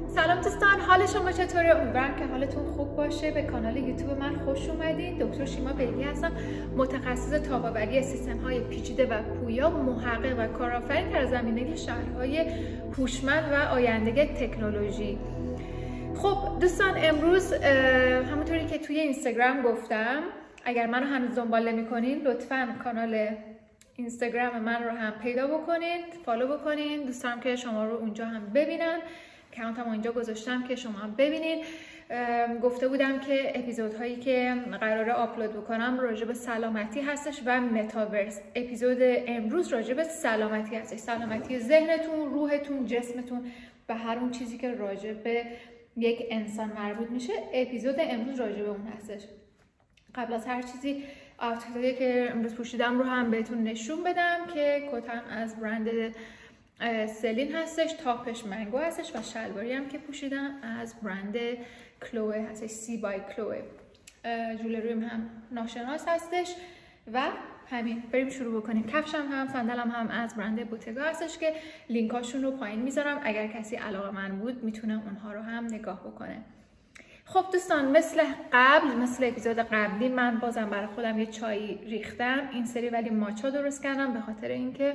سلام دوستان، حال شما چطوره؟ امیدوارم که حالتون خوب باشه. به کانال یوتیوب من خوش اومدین. دکتر شیما بیگی هستم، متخصص تاب‌آوری سیستم‌های پیچیده و پویا، محقق و کارآفرین در زمینه شهرهای هوشمند و آینده تکنولوژی. خب دوستان، امروز همونطوری که توی اینستاگرام گفتم، اگر منو هنوز دنبال نمی‌کنین لطفاً کانال اینستاگرام من رو هم پیدا بکنید، فالو بکنین. دوست دارم که شما رو اونجا هم ببینن. اکانتم اینجا گذاشتم که شما هم ببینید. گفته بودم که اپیزودهایی که قراره آپلود بکنم راجع به سلامتی هستش و متاورس. اپیزود امروز راجع به سلامتی هستش، سلامتی ذهنتون، روحتون، جسمتون و هر اون چیزی که راجع به یک انسان مربوط میشه. اپیزود امروز راجع به اون هستش. قبل از هر چیزی آوتفیتی که امروز پوشیدم رو هم بهتون نشون بدم که کتم از برند سلین هستش، تاپش منگو هستش و شلواری هم که پوشیدم از برند کلوه هستش، سی بای کلوه. جولریم هم ناشناس هستش و همین. بریم شروع بکنیم. کفشم هم صندلم هم از برند بوتگا هستش که لینکاشون رو پایین میذارم، اگر کسی علاقه‌مند بود میتونه اونها رو هم نگاه بکنه. خب دوستان، مثل اپیزود قبلی من بازم برای خودم یه چای ریختم این سری، ولی ماچا درست کردم به خاطر اینکه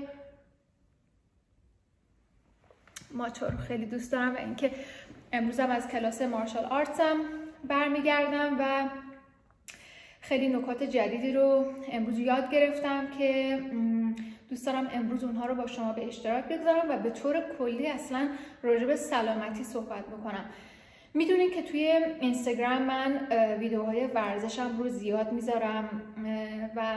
ماچا رو خیلی دوست دارم و اینکه امروزم از کلاس مارشال آرتسم برمیگردم و خیلی نکات جدیدی رو امروز یاد گرفتم که دوست دارم امروز اونها رو با شما به اشتراک بگذارم و به طور کلی اصلا راجع به سلامتی صحبت بکنم. میدونین که توی اینستاگرام من ویدیوهای ورزشم رو زیاد میذارم و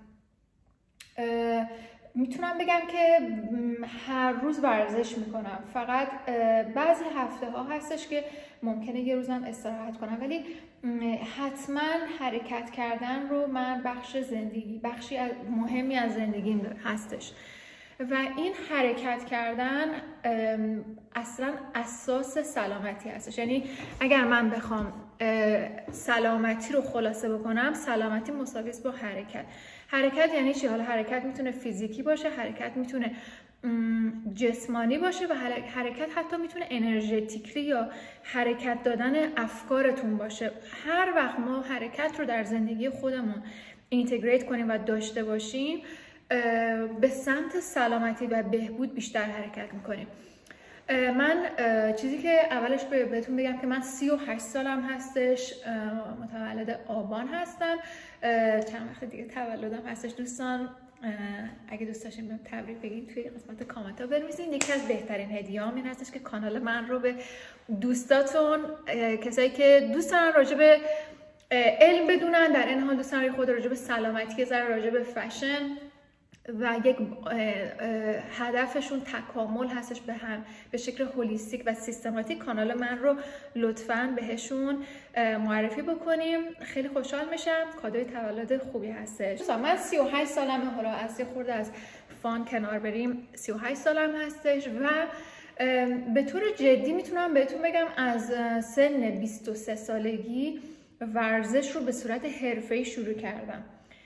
میتونم بگم که هر روز ورزش میکنم. فقط بعضی هفته ها هستش که ممکنه یه روزم استراحت کنم، ولی حتما حرکت کردن رو من بخشی مهمی از زندگیم هستش و این حرکت کردن اصلا اساس سلامتی هستش. یعنی اگر من بخوام سلامتی رو خلاصه بکنم، سلامتی مساوی است با حرکت. حرکت یعنی چی؟ حالا حرکت میتونه فیزیکی باشه، حرکت میتونه جسمانی باشه و حرکت حتی میتونه انرژتیکی یا حرکت دادن افکارتون باشه. هر وقت ما حرکت رو در زندگی خودمون اینتگریت کنیم و داشته باشیم، به سمت سلامتی و بهبود بیشتر حرکت میکنیم. من چیزی که اولش بهتون بگم که من 38 سالم هستش، متولد آبان هستم. چند وقت دیگه تولدم هستش دوستان. اگه دوست داشتین بهم تبریک بگین توی قسمت کامنت ها بنویسین. یکی از بهترین هدیه‌هام این هستش که کانال من رو به دوستاتون، کسایی که دوست دارن راجع به علم بدونن، در این حال دوست دارن خود راجع به سلامتی، راجع به فشن و یک هدفشون تکامل هستش به شکل هولیستیک و سیستماتیک، کانال من رو لطفاً بهشون معرفی بکنیم. خیلی خوشحال میشم. کادوی تولد خوبی هستش. من 38 سالمه، حالا از یه خورده از فان کنار بریم، 38 سالم هستش و به طور جدی میتونم بهتون بگم از سن 23 سالگی ورزش رو به صورت حرفه‌ای شروع کردم.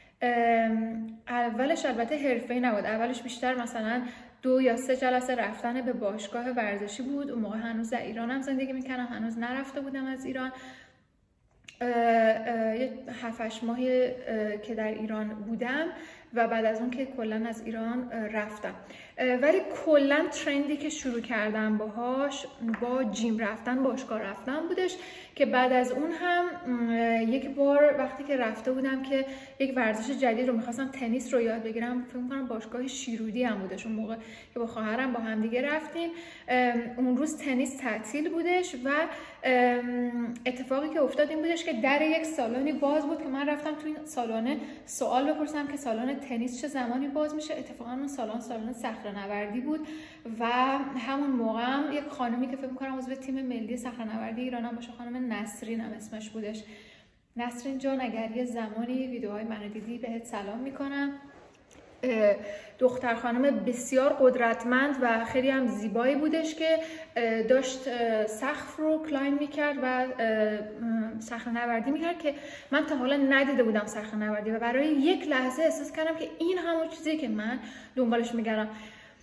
اولش البته حرفه‌ای نبود، اولش بیشتر مثلا 2 یا 3 جلسه رفتن به باشگاه ورزشی بود. اون موقع هنوز در ایرانم زندگی میکردم، هنوز نرفته بودم از ایران. 7-8 ماهی که در ایران بودم و بعد از اون که کلا از ایران رفتم. ولی کلا ترندی که شروع کردم باهاش با جیم رفتن، باشگاه رفتن بودش که بعد از اون هم یک بار وقتی که رفته بودم که یک ورزش جدید رو میخواستم، تنیس رو یاد بگیرم، فکر می‌کنم باشگاه شیرودی هم بودش اون موقع که با خواهرم با هم دیگه رفتیم. اون روز تنیس تعطیل بودش و اتفاقی که افتاد این بودش که در یک سالنی باز بود که من رفتم تو این سالن سوال بپرسم که سالن تنیس چه زمانی باز میشه. اتفاقا اون سالن صخره‌نوردی بود و همون موقع هم یک خانمی که فکر می‌کنم عضو تیم ملی صخره‌نوردی ایران هم باشه، خانم نسرین هم اسمش بودش. نسرین جان، اگر یه زمانی ویدیوهای منو دیدی بهت سلام میکنم. دختر خانم بسیار قدرتمند و خیلی هم زیبایی بودش که داشت سقف رو کلایم میکرد و صخره‌نوردی میکرد که من تا حالا ندیده بودم صخره‌نوردی و برای یک لحظه احساس کردم که این همون چیزی که من دنبالش میگردم.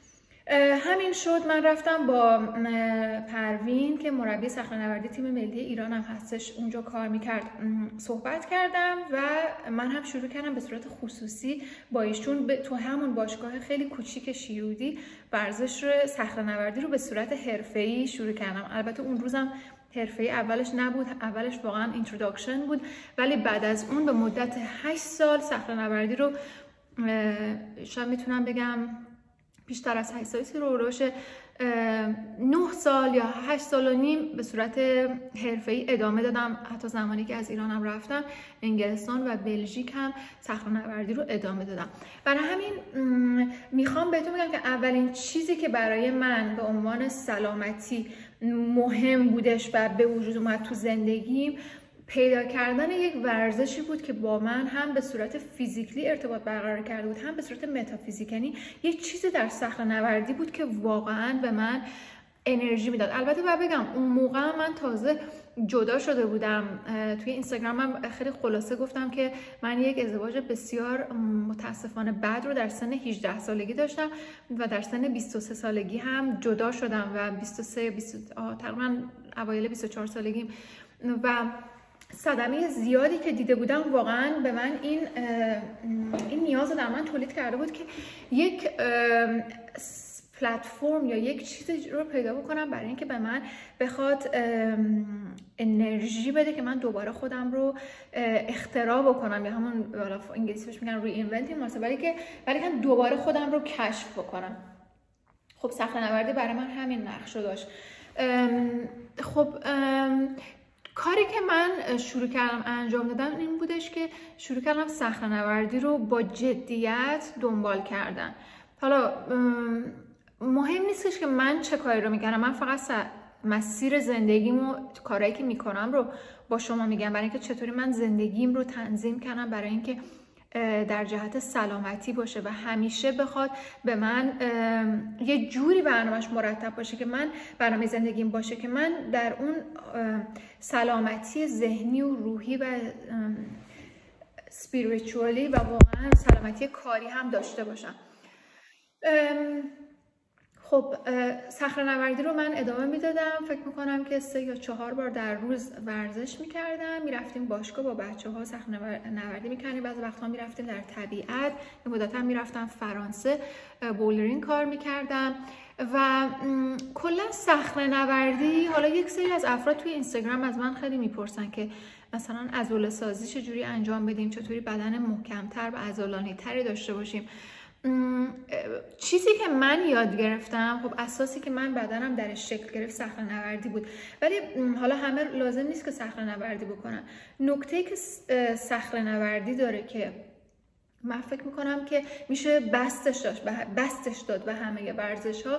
همین شد. من رفتم با پروین که مربی صخره‌نوردی تیم ملی ایران هم هستش اونجا کار میکرد صحبت کردم و من هم شروع کردم به صورت خصوصی با ایشون تو همون باشگاه خیلی کوچیک شیرودی ورزش صخره‌نوردی رو به صورت حرفه‌ای شروع کردم. البته اون روزم حرفه‌ای اولش نبود، اولش واقعا اینتروداکشن بود، ولی بعد از اون به مدت 8 سال صخره‌نوردی رو شاید میتونم بگم بیشتر از 8 سالی رو روش 9 سال یا 8 سال و نیم به صورت حرفه‌ای ادامه دادم. حتی زمانی که از ایرانم رفتم انگلستان و بلژیک هم صخره‌نوردی رو ادامه دادم. برای همین میخوام بهتون بگم که اولین چیزی که برای من به عنوان سلامتی مهم بودش و به وجود اومد تو زندگیم پیدا کردن یک ورزشی بود که با من هم به صورت فیزیکلی ارتباط برقرار کرده بود، هم به صورت متافیزیک. یعنی یک چیزی در صخره‌نوردی بود که واقعا به من انرژی میداد. البته باید بگم اون موقع من تازه جدا شده بودم. توی اینستاگرامم خیلی خلاصه گفتم که من یک ازدواج بسیار متاسفانه بد رو در سن 18 سالگی داشتم و در سن 23 سالگی هم جدا شدم و 23 تقریبا اوایل 24 سالگیم و صدمه زیادی که دیده بودم واقعا به من این نیاز در من تولید کرده بود که یک پلتفرم یا یک چیزی رو پیدا بکنم برای اینکه به من بخواد انرژی بده که من دوباره خودم رو اختراع بکنم، یا همون انگلیسی بهش میگن ری اینونتینگ، ولی که دوباره خودم رو کشف بکنم. خب صخره‌نوردی برای من همین نقش رو داشت. خب کاری که من شروع کردم انجام دادم این بودش که شروع کردم صخره‌نوردی رو با جدیت دنبال کردن. حالا مهم نیستش که من چه کاری رو میکنم، من فقط مسیر زندگیمو، کارهایی که میکنم رو با شما میگم، برای اینکه چطوری من زندگیم رو تنظیم کردم برای اینکه در جهت سلامتی باشه و همیشه بخواد به من یه جوری برنامه‌اش مرتب باشه که من برنامه زندگیم باشه که من در اون سلامتی ذهنی و روحی و اسپریچوالی و واقعا سلامتی کاری هم داشته باشم. خب صخره‌نوردی رو من ادامه میدادم. فکر میکنم که 3 یا 4 بار در روز ورزش میکردم. میرفتیم باشگاه با بچه‌ها صخره‌نوردی میکردیم. بعضی وقت‌ها میرفتیم در طبیعت. یه مدت هم میرفتم فرانسه بولدرینگ کار میکردم و کلا صخره‌نوردی. حالا یک سری از افراد توی اینستاگرام از من خیلی میپرسن که مثلا عضله‌سازی چجوری انجام بدیم، چطوری بدن محکم‌تر و عضلانی‌تری داشته باشیم. چیزی که من یاد گرفتم، خب اساسی که من بدنم درش شکل گرفت صخره‌نوردی بود، ولی حالا همه لازم نیست که صخره‌نوردی بکنن. نکته‌ای که صخره‌نوردی داره که من فکر میکنم که میشه بستش داد به همه ورزش‌ها،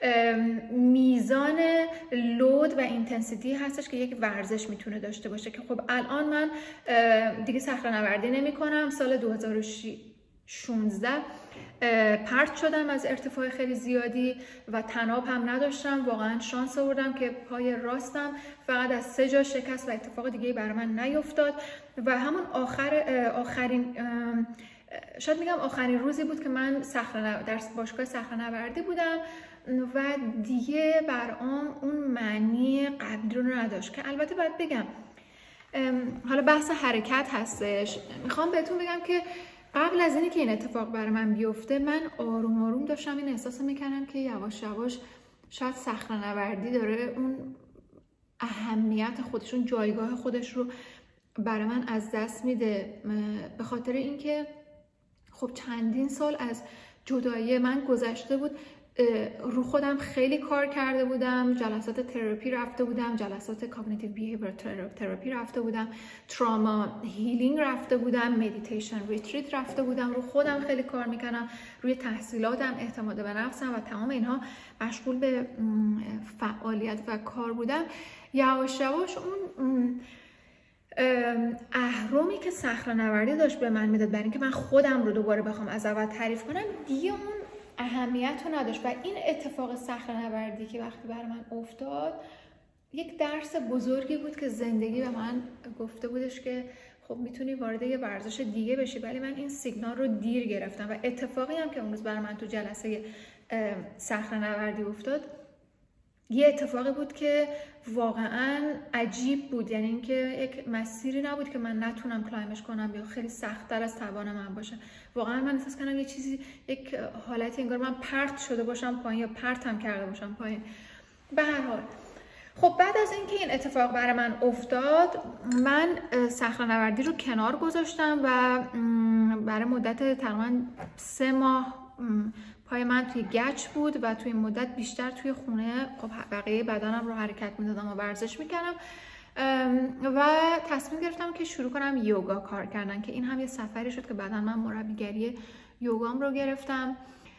میزان لود و اینتنسیتی هستش که یک ورزش میتونه داشته باشه. که خب الان من دیگه صخره‌نوردی نمی‌کنم. سال 2016 پرت شدم از ارتفاع خیلی زیادی و طناب هم نداشتم. واقعا شانس آوردم که پای راستم فقط از 3 جا شکست و اتفاق دیگه برای من نیفتاد و همون آخرین شاید میگم آخرین روزی بود که من در باشگاه صخره‌نوردی بودم و دیگه برام اون معنی قبلی رو نداشت. که البته باید بگم حالا بحث حرکت هستش. میخوام بهتون بگم که قبل از اینی که این اتفاق برای من بیفته، من آروم آروم داشتم این احساس میکنم که یواش یواش شاید صخره‌نوردی داره اون اهمیت خودش، اون جایگاه خودش رو برای من از دست میده، به خاطر اینکه خب چندین سال از جدایی من گذشته بود. رو خودم خیلی کار کرده بودم، جلسات تراپی رفته بودم، جلسات کاگنیتیو بیهیویر تراپی رفته بودم، تراما هیلینگ رفته بودم، مدیتیشن ریتریت رفته بودم. رو خودم خیلی کار میکنم، روی تحصیلاتم، اعتماد به نفسم و تمام اینها مشغول به فعالیت و کار بودم. یواش یواش اون اهرمی که صخره‌نوردی داشت به من میداد برای اینکه من خودم رو دوباره بخوام از اول تعریف کنم دیگه اون اهمیت رو نداشت. و این اتفاق صخره‌نوردی که وقتی برای من افتاد یک درس بزرگی بود که زندگی به من گفته بودش که خب میتونی وارد یه ورزش دیگه بشی، ولی من این سیگنال رو دیر گرفتم و اتفاقی هم که اون روز برای من تو جلسه صخره‌نوردی افتاد، یه اتفاقی بود که واقعا عجیب بود. یعنی اینکه یک مسیری نبود که من نتونم کلایمش کنم یا خیلی سخت‌تر از توان من باشه. واقعا من احساس کردم یه چیزی، یک حالتی انگار من پرت شده باشم پایین یا پرتم کرده باشم پایین. به هر حال خب بعد از اینکه این اتفاق برای من افتاد، من صخره‌نوردی رو کنار گذاشتم و برای مدت تقریبا 3 ماه پای من توی گچ بود و توی این مدت بیشتر توی خونه خب بقیه بدنم رو حرکت میدادم و ورزش میکردم و تصمیم گرفتم که شروع کنم یوگا کار کردن، که این هم یه سفری شد که بعدا من مربیگری یوگام رو گرفتم.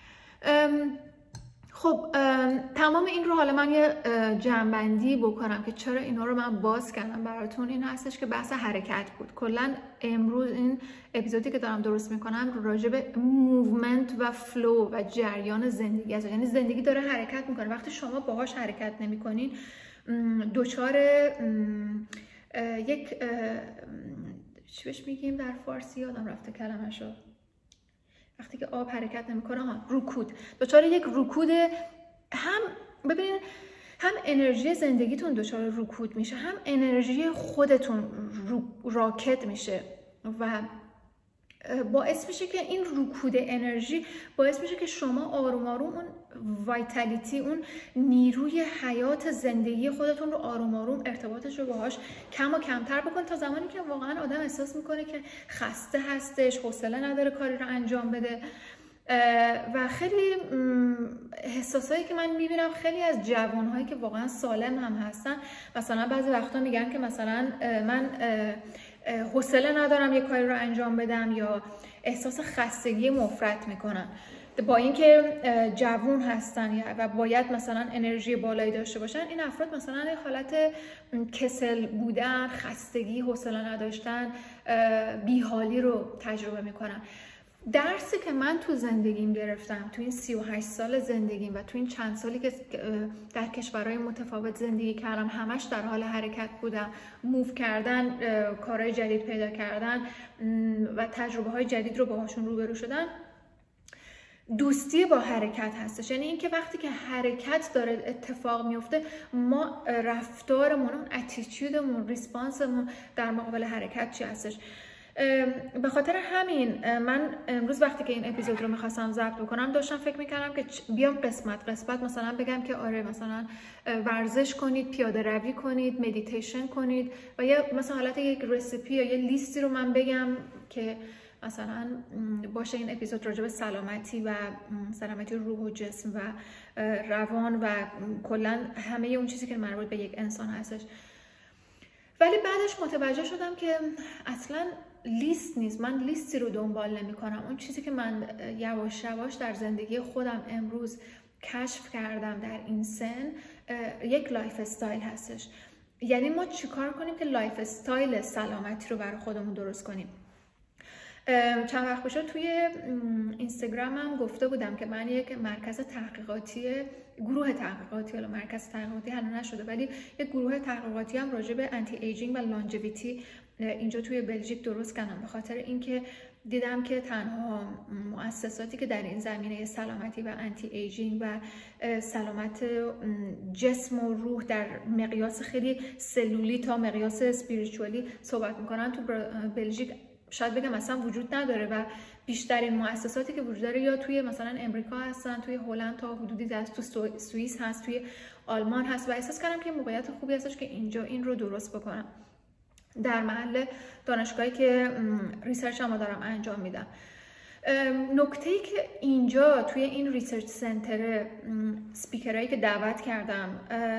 خب تمام این رو حالا من یه جمع‌بندی بکنم که چرا اینا رو من باز کردم براتون. این هستش که بحث حرکت بود. کلا امروز این اپیزودی که دارم درست میکنم راجع به موومنت و فلو و جریان زندگی است. یعنی زندگی داره حرکت میکنه، وقتی شما باهاش حرکت نمیکنین دچار یک چی بهش میگیم در فارسی، یادم رفته کلمه‌شو، وقتی که آب حرکت نمیکنه، رکود. دچار یک رکود، هم ببینید هم انرژی زندگیتون دچار رکود میشه، هم انرژی خودتون راکد میشه و باعث میشه که این رکود انرژی باعث میشه که شما آروم آروم اون وایتالیتی، اون نیروی حیات زندگی خودتون رو آروم آروم ارتباطش رو باهاش کم و کمتر بکن، تا زمانی که واقعا آدم احساس میکنه که خسته هستش، حوصله نداره کاری رو انجام بده. و خیلی احساسایی که من میبینم خیلی از جوانهایی که واقعا سالم هم هستن، مثلا بعضی وقتا میگن که مثلا من حوصله ندارم یه کاری رو انجام بدم، یا احساس خستگی مفرط میکنن با اینکه جوان هستن و باید مثلا انرژی بالایی داشته باشن. این افراد مثلا حالت کسل بودن، خستگی، حوصله نداشتن، بیحالی رو تجربه میکنن. درسی که من تو زندگیم گرفتم، تو این 38 سال زندگیم و تو این چند سالی که در کشورهای متفاوت زندگی کردم، همش در حال حرکت بودم، موو کردن، کارهای جدید پیدا کردن و تجربه های جدید رو باهاشون روبرو شدن، دوستی با حرکت هستش. یعنی اینکه وقتی که حرکت داره اتفاق میفته، ما رفتارمون، اون اتیتیودمون، ریسپانسمون در مقابل حرکت چی هستش. به خاطر همین من امروز وقتی که این اپیزود رو میخواستم ضبط بکنم داشتم فکر میکردم که بیام قسمت مثلا بگم که آره مثلا ورزش کنید، پیاده روی کنید، مدیتیشن کنید، و یا مثلا حالت یک رسیپی یا یه لیستی رو من بگم که مثلا باشه این اپیزود راجع به سلامتی و سلامتی روح و جسم و روان و کلا همه اون چیزی که مربوط به یک انسان هستش. ولی بعدش متوجه شدم که اصلا لیست نیست. من لیستی رو دنبال نمی کنم. اون چیزی که من یواش یواش در زندگی خودم امروز کشف کردم در این سن، یک لایف استایل هستش. یعنی ما چیکار کنیم که لایف استایل سلامتی رو برای خودمون درست کنیم. چند وقت پیش توی اینستاگرامم گفته بودم که من یک مرکز تحقیقاتی، گروه تحقیقاتی، حالا مرکز تحقیقاتی هنوز نشده، ولی یک گروه تحقیقاتی هم راجع به انتی ایجینگ و لانجویتی اینجا توی بلژیک درست کردم، به خاطر اینکه دیدم که تنها مؤسساتی که در این زمینه سلامتی و انتی ایجینگ و سلامت جسم و روح در مقیاس خیلی سلولی تا مقیاس اسپریچوالی صحبت میکنن تو بلژیک شاید بگم اصلا وجود نداره، و بیشترین مؤسساتی که وجود داره یا توی مثلا امریکا هستن، توی هلند تا حدودی تو سوئیس هست، توی آلمان هست، و احساس کردم که موقعیت خوبی هستش که اینجا این رو درست بکنم در محل دانشگاهی که ریسرچ هم دارم انجام میدم. نکته‌ای که اینجا توی این ریسرچ سنتر سپیکرایی که دعوت کردم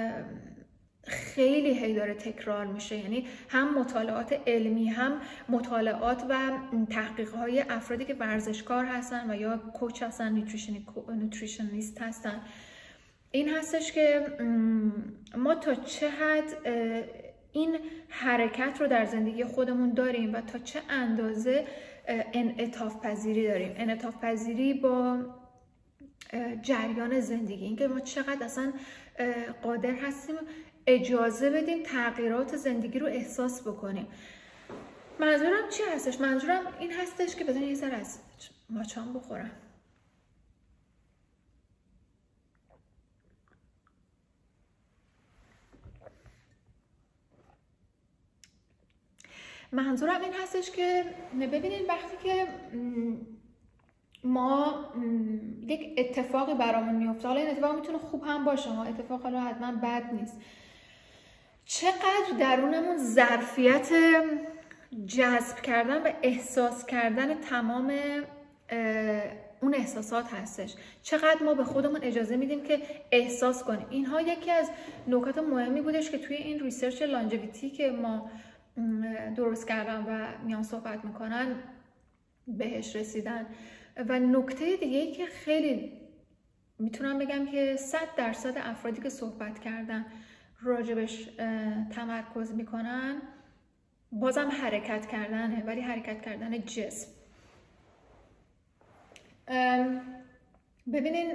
خیلی هی داره تکرار میشه، یعنی هم مطالعات علمی، هم مطالعات و تحقیق‌های افرادی که ورزشکار هستن و یا کوچ هستن، نوتریشنیست هستن، این هستش که ما تا چه حد این حرکت رو در زندگی خودمون داریم و تا چه اندازه انعطاف پذیری داریم. انعطاف پذیری با جریان زندگی، اینکه ما چقدر اصلا قادر هستیم اجازه بدیم تغییرات زندگی رو احساس بکنیم. منظورم چی هستش؟ منظورم این هستش که بذارین یه ذره از ماچام بخورم. منظورم این هستش که ببینید وقتی که ما یک اتفاقی برامون میفته، حالا این اتفاق میتونه خوب هم باشه ها، اتفاق حالا حتما بد نیست، چقدر درونمون ظرفیت جذب کردن و احساس کردن تمام اون احساسات هستش، چقدر ما به خودمون اجازه میدیم که احساس کنیم. اینها یکی از نکات مهمی بودش که توی این ریسرچ لانجویتی که ما درست کردن و میان صحبت میکنن بهش رسیدن. و نکته دیگه که خیلی میتونم بگم که 100% افرادی که صحبت کردن راجبش تمرکز میکنن بازم حرکت کردنه، ولی حرکت کردن جسم. ببینین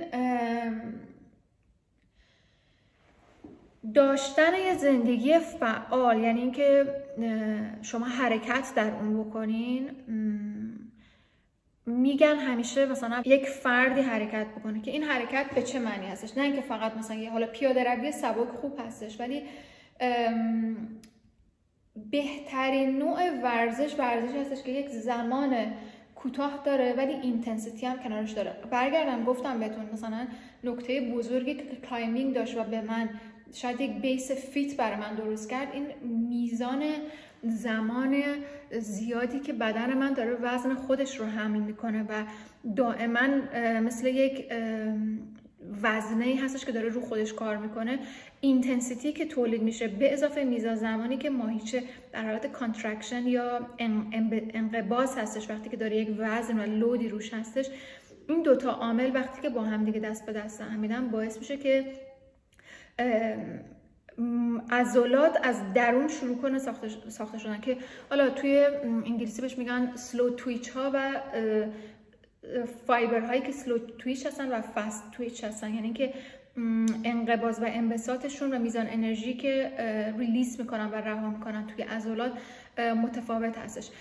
داشتن یه زندگی فعال یعنی اینکه شما حرکت در اون بکنین، میگن همیشه مثلا یک فردی حرکت بکنه که این حرکت به چه معنی هستش، نه اینکه فقط مثلا یه حالا پیاده روی سبک خوب هستش، ولی بهترین نوع ورزش هستش که یک زمان کوتاه داره ولی اینتنسیتی هم کنارش داره. برگردم گفتم بهتون مثلا نکته بزرگی که کلایمبینگ داشت و به من شاید یک بیس فیت برای من درست کرد، این میزان زمان زیادی که بدن من داره وزن خودش رو حمل میکنه و دائما مثل یک وزنه‌ای هستش که داره رو خودش کار میکنه. اینتنسیتی که تولید میشه به اضافه میزان زمانی که ماهیچه در حالت کانترکشن یا انقباض هستش وقتی که داره یک وزن و لودی روش هستش، این دوتا عامل وقتی که با هم دیگه دست به دست هم میدن باعث میشه که عضلات از درون شروع کنه ساخته شدن، که حالا توی انگلیسی بهش میگن سلو تویچ ها و فایبر هایی که سلو تویچ هستن و فست تویچ هستن، یعنی که انقباض و انبساطشون و میزان انرژی که ریلیز میکنن و رها میکنن توی عضلات متفاوت هستش.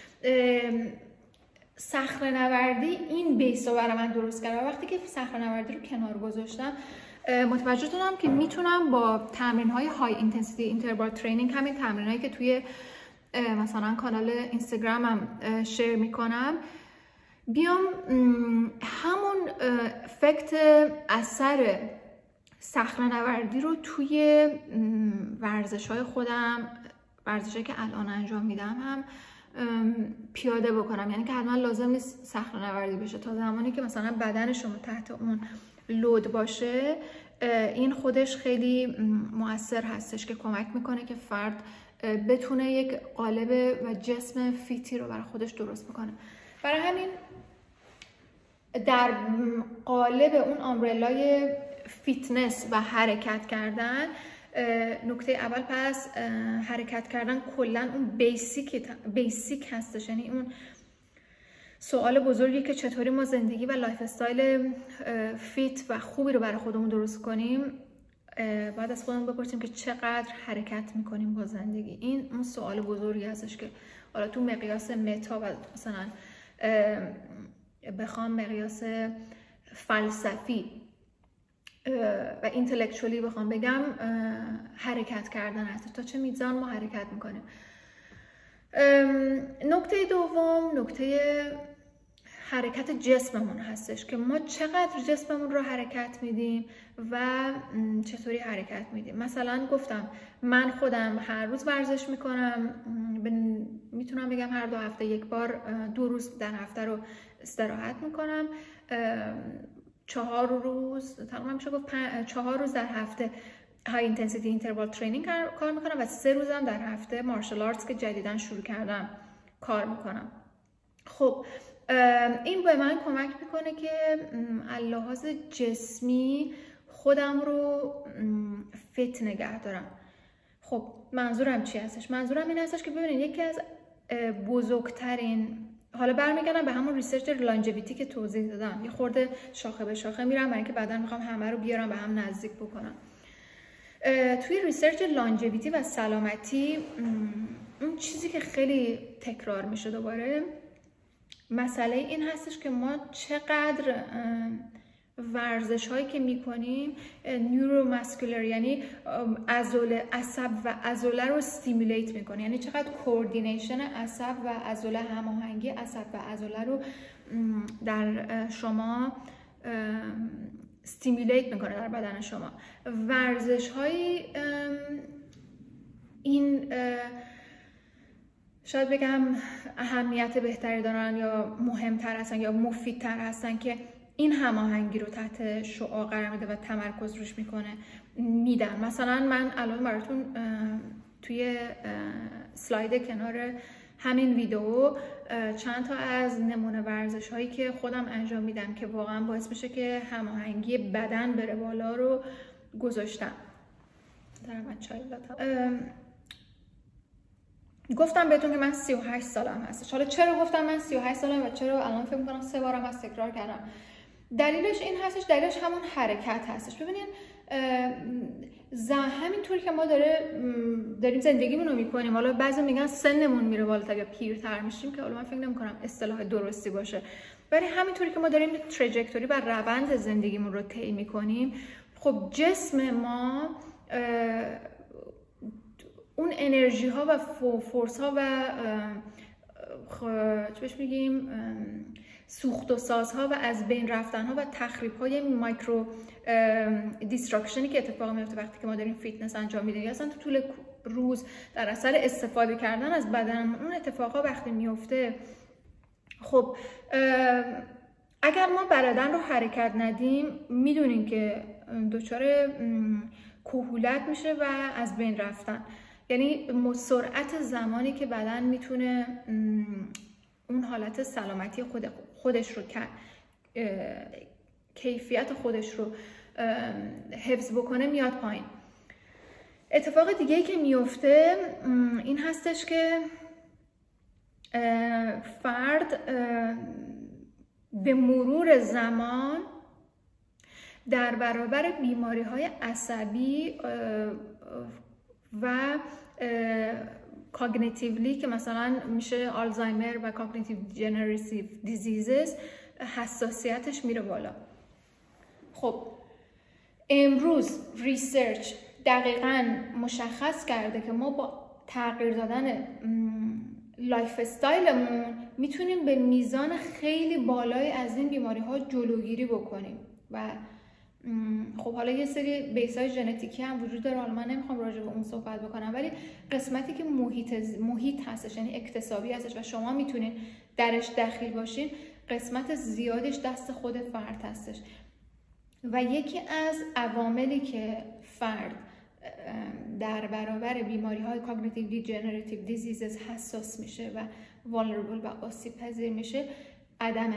صخره‌نوردی این بیس رو برای من درست کرد و وقتی که صخره‌نوردی رو کنار گذاشتم متوجه شدم که میتونم با تمرین‌های های اینتنسیتی اینتروال ترینینگ، همین تمرینایی که توی مثلا کانال اینستاگرامم شیر میکنم، بیام همون افکت اثر صخره‌نوردی رو توی ورزش‌های خودم، ورزشایی که الان انجام میدم هم پیاده بکنم. یعنی که حتما لازم نیست صخره‌نوردی بشه، تا زمانی که مثلا بدن شما تحت اون لود باشه این خودش خیلی مؤثر هستش که کمک میکنه که فرد بتونه یک قالب و جسم فیتی رو برای خودش درست بکنه. برای همین در قالب اون آمبرلای فیتنس و حرکت کردن، نکته اول پس حرکت کردن کلا اون بیسیک هستش، یعنی اون سوال بزرگی که چطوری ما زندگی و لایف استایل فیت و خوبی رو برای خودمون درست کنیم، بعد از خودمون بپرسیم که چقدر حرکت میکنیم با زندگی. این اون سوال بزرگی هستش که حالا تو مقیاس متا و مثلا بخوام مقیاس فلسفی و اینتלקچوالی بخوام بگم حرکت کردن هست، تا چه میزان ما حرکت میکنیم. نکته دوم نکته حرکت جسممون هستش که ما چقدر جسممون رو حرکت میدیم و چطوری حرکت میدیم. مثلا گفتم من خودم هر روز ورزش میکنم، میتونم بگم هر 2 هفته یک بار 2 روز در هفته رو استراحت میکنم، 4 روز تقریبا میشه گفت 4 روز در هفته های اینتنسیتی اینتروال ترینینگ کار میکنم و 3 روزم در هفته مارشال آرتس که جدیداً شروع کردم کار میکنم. خب این به من کمک میکنه که از لحاظ جسمی خودم رو فیت نگه دارم. خب منظورم چی هستش؟ منظورم این هستش که ببینید یکی از بزرگترین، حالا برمیگردم به همون ریسرچ لانجویتی که توضیح دادم، یه خورده شاخه به شاخه میرم برای اینکه بعداً میخوام همه رو بیارم به هم نزدیک بکنم. توی ریسرچ لانجویتی و سلامتی اون چیزی که خیلی تکرار میشه دوباره، مسئله این هستش که ما چقدر ورزش هایی که میکنیم نوروماسکولر، یعنی عصب و عضله رو استیمولیت میکنه. یعنی چقدر کوردینیشن عصب و عضله، هماهنگی عصب و عضله رو در شما استیمولیت میکنه در بدن شما. ورزش های این شاید بگم اهمیت بهتری دارن یا مهمتر هستن یا مفیدتر هستن که این هماهنگی رو تحت شعاع قرار میده و تمرکز روش میدن. مثلا من الان براتون توی سلاید کنار همین ویدیو چند تا از نمونه ورزش هایی که خودم انجام میدم که واقعا باعث میشه که هماهنگی بدن بره بالا رو گذاشتم. من چای لاتم. گفتم بهتون که من 38 سالم هستش. حالا چرا گفتم من 38 سالم و چرا الان فکر می‌کنم 3 بارم از تکرار کردم؟ دلیلش این هستش، دلیلش همون حرکت هستش. ببینید همینطوری که ما داریم زندگیمون رو میکنیم، حالا بعضی میگن سنمون میره بالاتر یا پیرتر میشیم، که حالا من فکر نمی‌کنم اصطلاح درستی باشه، ولی همینطوری که ما داریم تراجکتوری و روند زندگیمون رو طی میکنیم، خب جسم ما اون انرژی ها و فورس ها و چه بهش میگیم سوخت و سازها و از بین رفتن ها و تخریب های مایکرو دیستراکشنی که اتفاق میفته وقتی که ما داریم فیتنس انجام میدیم یا اصلا تو طول روز در اثر استفاده کردن از بدن، اون اتفاقا وقتی میفته، خب اگر ما بدن رو حرکت ندیم میدونیم که دچار کهولت میشه و از بین رفتن. یعنی سرعت زمانی که بدن میتونه اون حالت سلامتی خودش رو کیفیت خودش رو حفظ بکنه میاد پایین. اتفاق دیگه‌ای که میفته این هستش که فرد به مرور زمان در برابر بیماری‌های عصبی و کاگنیتیولی که مثلا میشه آلزایمر و کاگنیتیو جنراتیو دیزیزز حساسیتش میره بالا. خب امروز ریسرچ دقیقاً مشخص کرده که ما با تغییر دادن لایف استایلمون میتونیم به میزان خیلی بالایی از این بیماری ها جلوگیری بکنیم. و خب حالا یه سری بیسای ژنتیکی هم وجود داره، حالا من نمیخوام راجع به اون صحبت بکنم، ولی قسمتی که محیط هستش، یعنی اکتسابی هستش و شما میتونید درش دخیل باشین، قسمت زیادش دست خود فرد هستش. و یکی از عواملی که فرد در برابر بیماری های کاگنیتیو دیجنراتیو دیزیزز حساس میشه و والنربل و آسیب پذیر میشه، عدم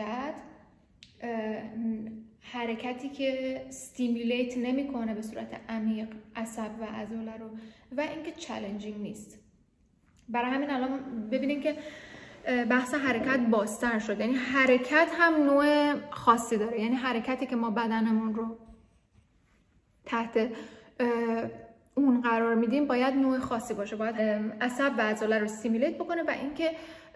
حرکتی که استیمولیت نمیکنه به صورت عمیق عصب و عضله رو، و اینکه چالنجینگ نیست. برای همین الان ببینید که بحث حرکت بازتر شد. یعنی حرکت هم نوع خاصی داره، یعنی حرکتی که ما بدنمون رو تحت اون قرار میدیم باید نوع خاصی باشه، باید عصب و عضله رو استیمولیت بکنه و اینکه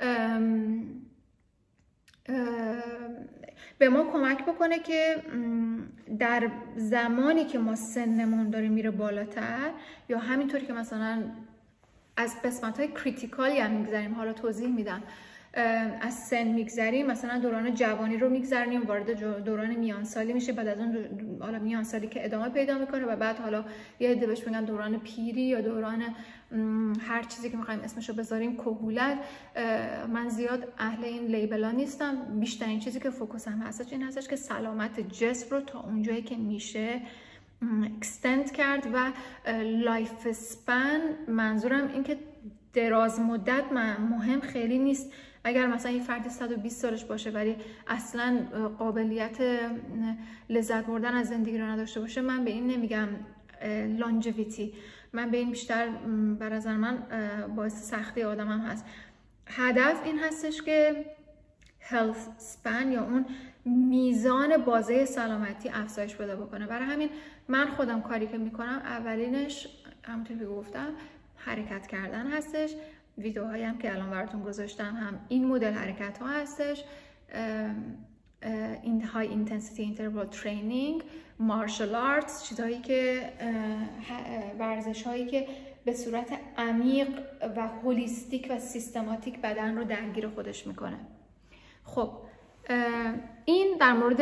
به ما کمک بکنه که در زمانی که ما سنمون داره میره بالاتر، یا همینطوری که مثلا از قسمت‌های کریتیکالی هم میگذریم، حالا توضیح میدم، از سن میگذریم، مثلا دوران جوانی رو میگذریم، وارد دوران میانسالی میشه، بعد از اون حالا میانسالی که ادامه پیدا میکنه و بعد حالا یه عده بهش میگن دوران پیری یا دوران هر چیزی که میخوایم اسمشو بذاریم، کهولت. من زیاد اهل این لیبلا نیستم، بیشترین چیزی که فوکوسم هستش این هستش که سلامت جسم رو تا اونجایی که میشه اکستند کرد و لایف اسپن، منظورم این که دراز مدت مهم خیلی نیست. اگر مثلا یه فردی 120 سالش باشه ولی اصلا قابلیت لذت بردن از زندگی رو نداشته باشه، من به این نمیگم لانجویتی، من به این بیشتر بر نظر من باعث سختی آدم هم هست. هدف این هستش که health span یا اون میزان بازه سلامتی افزایش پیدا بکنه. برای همین من خودم کاری که میکنم اولینش همونطور که گفتم حرکت کردن هستش. ویدیوهایی هم که الان براتون گذاشتم هم این مدل حرکت ها هستش. این های اینتنسیتی اینتروال ترینینگ، مارشال آرتس، چیزهایی که ورزش هایی که به صورت عمیق و هولیستیک و سیستماتیک بدن رو درگیر خودش میکنه. خب این در مورد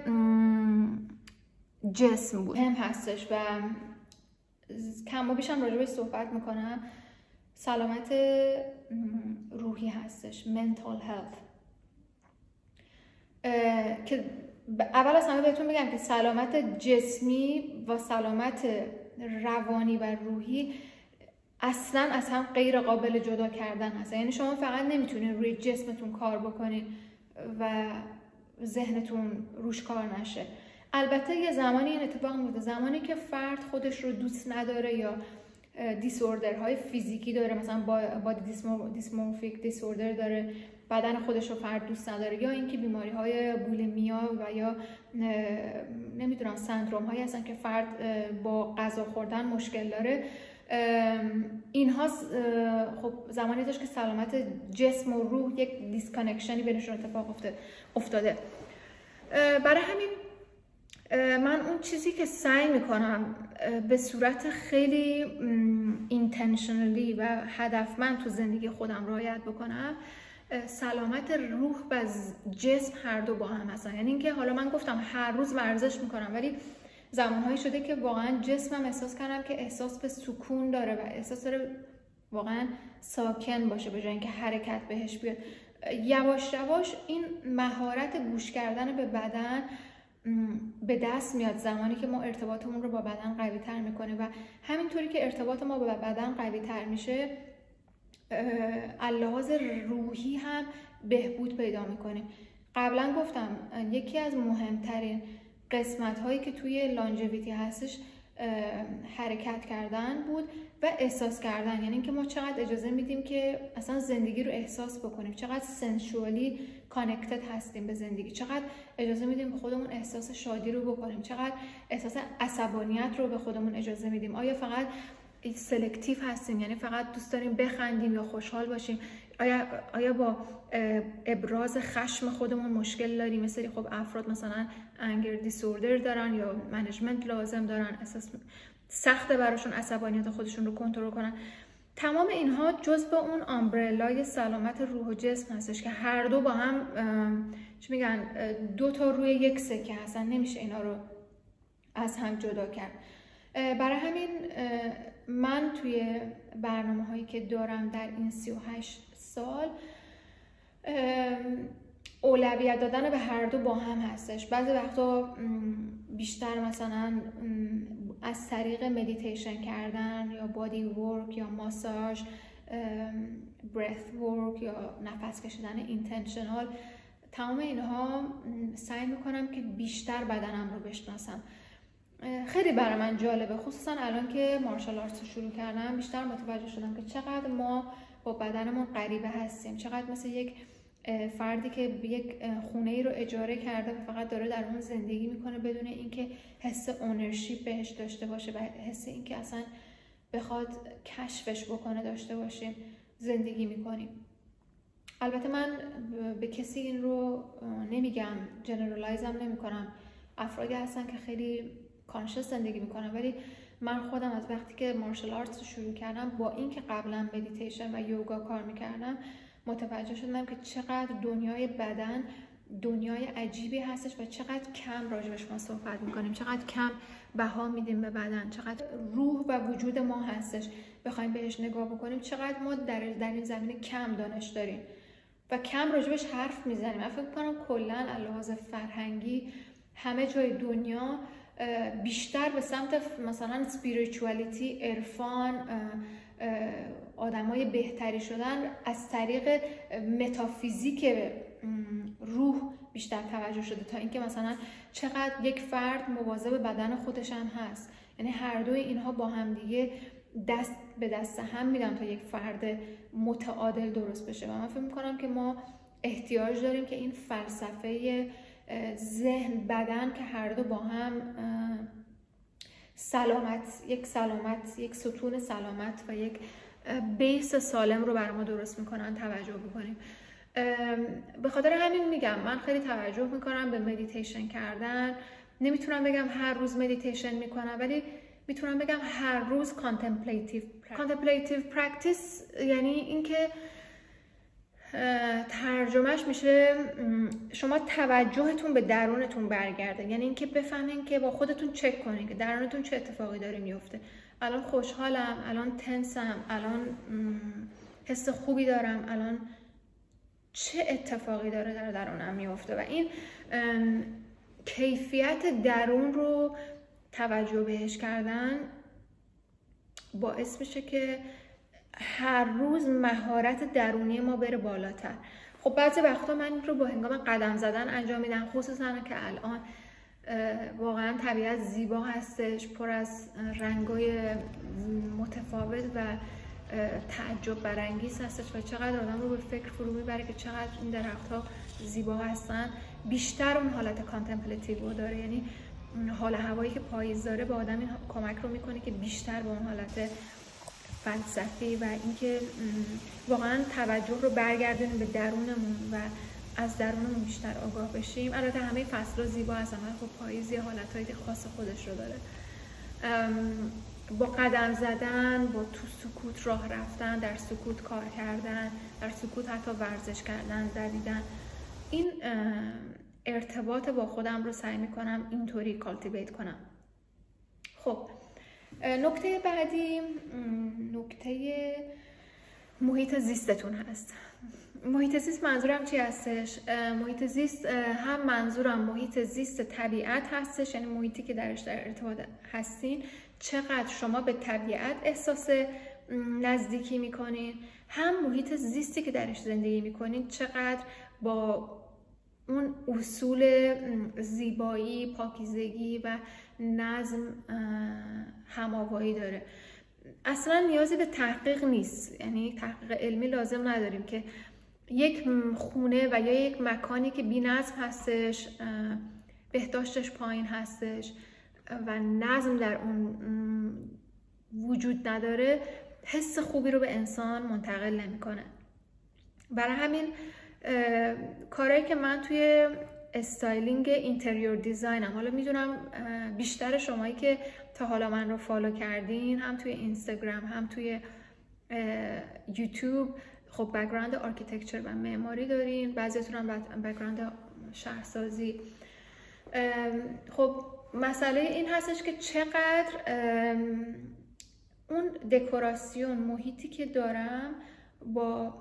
جسم بود، هم هستش و کم و بیش هم راجع بهش صحبت میکنم. سلامت روحی هستش، mental health، که اول از همه بهتون میگم که سلامت جسمی و سلامت روانی و روحی اصلا از هم غیر قابل جدا کردن هست. یعنی شما فقط نمیتونید روی جسمتون کار بکنید و ذهنتون روش کار نشه. البته یه زمانی این اتفاق میفته، زمانی که فرد خودش رو دوست نداره یا دیسوردرهای فیزیکی داره، مثلا بادی دیسمورفیک دیسوردر داره، بدن خودش رو فرد دوست نداره، یا اینکه بیماری‌های بولیمیا و یا نمیدونم سندروم‌هایی هستن که فرد با غذا خوردن مشکل داره. اینها خب زمانی داشت که سلامت جسم و روح یک دیسکانکشنی بینشون اتفاق افتاده. برای همین من اون چیزی که سعی میکنم به صورت خیلی اینتنشنالی و هدفمند تو زندگی خودم رعایت بکنم، سلامت روح و جسم هر دو با هم هستن. یعنی اینکه حالا من گفتم هر روز ورزش میکنم، ولی زمانهایی شده که واقعا جسمم احساس کردم که احساس به سکون داره و احساس داره واقعا ساکن باشه به جای اینکه حرکت بهش بیاد. یواش یواش این مهارت گوش کردن به بدن به دست میاد زمانی که ما ارتباطمون رو با بدن قوی تر میکنه و همینطوری که ارتباط ما با بدن قوی تر میشه، لحاظ روحی هم بهبود پیدا میکنیم. قبلا گفتم یکی از مهمترین قسمت هایی که توی لانجویتی هستش حرکت کردن بود و احساس کردن. یعنی اینکه ما چقدر اجازه میدیم که اصلا زندگی رو احساس بکنیم، چقدر سنشوالی کانکتد هستیم به زندگی، چقدر اجازه میدیم به خودمون احساس شادی رو بکنیم، چقدر احساس عصبانیت رو به خودمون اجازه میدیم. آیا فقط سلکتیو هستیم، یعنی فقط دوست داریم بخندیم یا خوشحال باشیم؟ آیا با ابراز خشم خودمون مشکل داریم؟ مثل خب افراد مثلا انگر دیسوردر دارن یا منیجمنت لازم دارن، اساس سخته براشون عصبانیت خودشون رو کنترل کنن. تمام اینها جزء اون آمبرلای سلامت روح و جسم هستش که هر دو با هم چی میگن، دو تا روی یک سکه هستن، نمیشه اینا رو از هم جدا کرد. برای همین من توی برنامه هایی که دارم در این 38 سال اولویت دادن به هر دو با هم هستش. بعضی وقتا بیشتر مثلا از طریق مدیتیشن کردن یا بادی ورک یا ماساژ، برث ورک یا نفس کشیدن اینتنشنال، تمام اینها سعی میکنم که بیشتر بدنم رو بشناسم. خیلی برای من جالبه، خصوصا الان که مارشال آرتس شروع کردم بیشتر متوجه شدم که چقدر ما با بدنمون غریبه هستیم، چقدر مثل یک فردی که یک خونه ای رو اجاره کرده و فقط داره در اون زندگی میکنه بدون اینکه حس اونرشیپ بهش داشته باشه و حس اینکه اصلا بخواد کشفش بکنه داشته باشیم زندگی میکنیم. البته من به کسی این رو نمیگم، جنرالایزم نمیکنم، افرادی هستن که خیلی کانشس زندگی میکنن، ولی من خودم از وقتی که مارشال آرتس رو شروع کردم با اینکه قبلا مدیتیشن و یوگا کار میکردم متوجه شدم که چقدر دنیای بدن دنیای عجیبی هستش و چقدر کم راجبش ما صحبت میکنیم، چقدر کم بها میدیم به بدن، چقدر روح و وجود ما هستش بخوایم بهش نگاه بکنیم، چقدر ما در این زمینه کم دانش داریم و کم راجبش حرف میزنیم. من فکر میکنم کلا از لحاظ فرهنگی همه جای دنیا بیشتر به سمت مثلا اسپریچوالیتی، عرفان، آدمای بهتری شدن از طریق متافیزیک روح بیشتر توجه شده تا اینکه مثلا چقدر یک فرد مواظب بدن خودش هم هست. یعنی هر دوی اینها با هم دیگه دست به دست هم میدن تا یک فرد متعادل درست بشه و من فکر میکنم که ما احتیاج داریم که این فلسفه ذهن بدن که هر دو با هم یک ستون سلامت و یک بیس سالم رو برای ما درست میکنن توجه بکنیم. به خاطر همین میگم من خیلی توجه میکنم به مدیتیشن کردن. نمیتونم بگم هر روز مدیتیشن میکنم، ولی میتونم بگم هر روز contemplative practice، یعنی اینکه ترجمهش میشه شما توجهتون به درونتون برگرده، یعنی اینکه بفهمین که با خودتون چک کنین که درونتون چه اتفاقی داره میفته. الان خوشحالم، الان تنسم، الان حس خوبی دارم، الان چه اتفاقی داره در درونم میفته. و این کیفیت درون رو توجه بهش کردن باعث میشه که هر روز مهارت درونی ما بره بالاتر. خب بعضی وقتا من این رو با هنگام قدم زدن انجام میدم، خصوصا که الان واقعا طبیعت زیبا هستش، پر از رنگای متفاوت و تعجب برانگیز هستش و چقدر آدم رو به فکر فرو میبره که چقدر این درخت‌ها زیبا هستن. بیشتر اون حالت کانتمپلاتیو رو داره، یعنی حال هوایی که پاییز داره به آدم این کمک رو میکنه که بیشتر به اون حالت فلسفی و اینکه واقعا توجه رو برگردونیم به درونمون و از درونمون بیشتر آگاه بشیم. البته همه فصل‌ها زیبا هستن، خب پاییز یه حالتهای خاص خودش رو داره. با قدم زدن، با تو سکوت راه رفتن، در سکوت کار کردن، در سکوت حتی ورزش کردن، دویدن، این ارتباط با خودم رو سعی میکنم اینطوری کالتیویت کنم. خب نکته بعدی نکته محیط زیستتون هست. محیط زیست منظورم چی هستش؟ محیط زیست هم منظورم محیط زیست طبیعت هستش، یعنی محیطی که درش در ارتباط هستین، چقدر شما به طبیعت احساس نزدیکی میکنین، هم محیط زیستی که درش زندگی میکنین چقدر با اون اصول زیبایی، پاکیزگی و نظم هماهنگی داره. اصلا نیازی به تحقیق نیست، یعنی تحقیق علمی لازم نداریم که یک خونه و یا یک مکانی که بی‌نظم هستش، بهداشتش پایین هستش و نظم در اون وجود نداره، حس خوبی رو به انسان منتقل نمیکنه. برای همین کارهایی که من توی استایلینگ اینتریور دیزاینم، حالا میدونم بیشتر شمایی که تا حالا من رو فالو کردین، هم توی اینستاگرام هم توی یوتیوب، خب بک‌گراند آرکیتکچر و معماری دارین، بعضیتون هم بک‌گراند شهرسازی. خب مسئله این هستش که چقدر اون دکوراسیون، محیطی که دارم با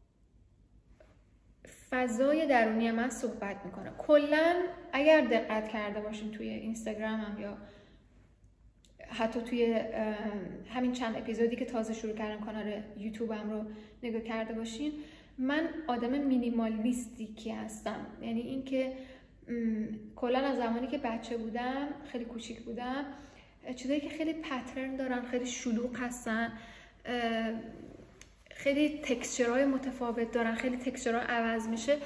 فضای درونی من صحبت میکنه. کلا اگر دقت کرده باشین توی اینستاگرامم یا حتی توی همین چند اپیزودی که تازه شروع کردم کانال یوتیوبم رو نگاه کرده باشین، من آدم مینیمالیستی هستم. یعنی اینکه کلا از زمانی که بچه بودم، خیلی کوچیک بودم، چیزایی که خیلی پترن دارن، خیلی شلوغ هستن، خیلی تکسچرهای متفاوت دارن، خیلی تکسچرها عوض میشه،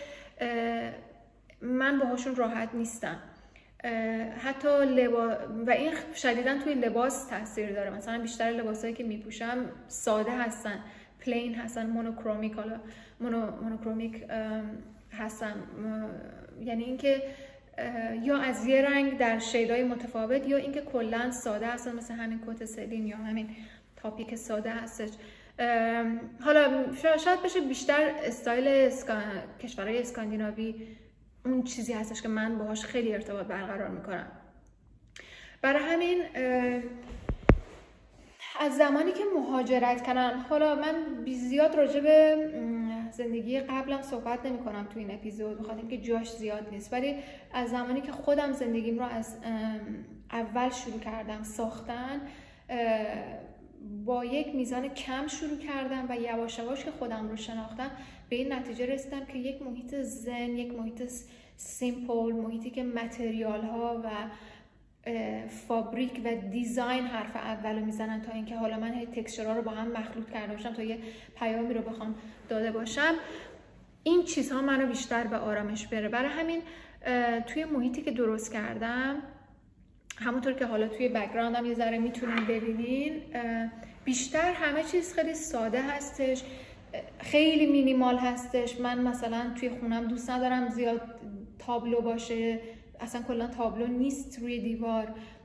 من باهاشون راحت نیستم. حتی و این شدیداً توی لباس تاثیر داره. مثلا بیشتر لباسایی که میپوشم ساده هستن، پلین هستن، مونوکرومیک، حالا مونوکرومیک هستن، یعنی اینکه یا از یه رنگ در شیدهای متفاوت، یا اینکه کلاً ساده هستن، مثل همین کت سلین یا همین تاپی که ساده هستش. حالا شاید بشه بیشتر استایل کشورهای اسکاندیناوی اون چیزی هستش که من باهاش خیلی ارتباط برقرار میکنم. برای همین از زمانی که مهاجرت کردم، حالا من زیاد راجع به زندگی قبلم صحبت نمی کنم تو این اپیزود، بخاطر اینکه جاش زیاد نیست، ولی از زمانی که خودم زندگیم رو از اول شروع کردم ساختن، با یک میزان کم شروع کردم و یواش یواش که خودم رو شناختم به این نتیجه رسیدم که یک محیط زن، یک محیط سیمپل، محیطی که متریال ها و فابریک و دیزاین حرف اولو میزنن تا اینکه حالا من تکسچرها رو با هم مخلوط کرده باشم تا یه پیامی رو بخوام داده باشم، این چیزها منو بیشتر به آرامش بره. برای همین توی محیطی که درست کردم، همونطور که حالا توی بک‌گراندم یه ذره میتونین ببینین، بیشتر همه چیز خیلی ساده هستش. خیلی مینیمال هستش. من مثلا توی خونم دوست ندارم زیاد تابلو باشه، اصلا کلا تابلو نیست روی دیوار.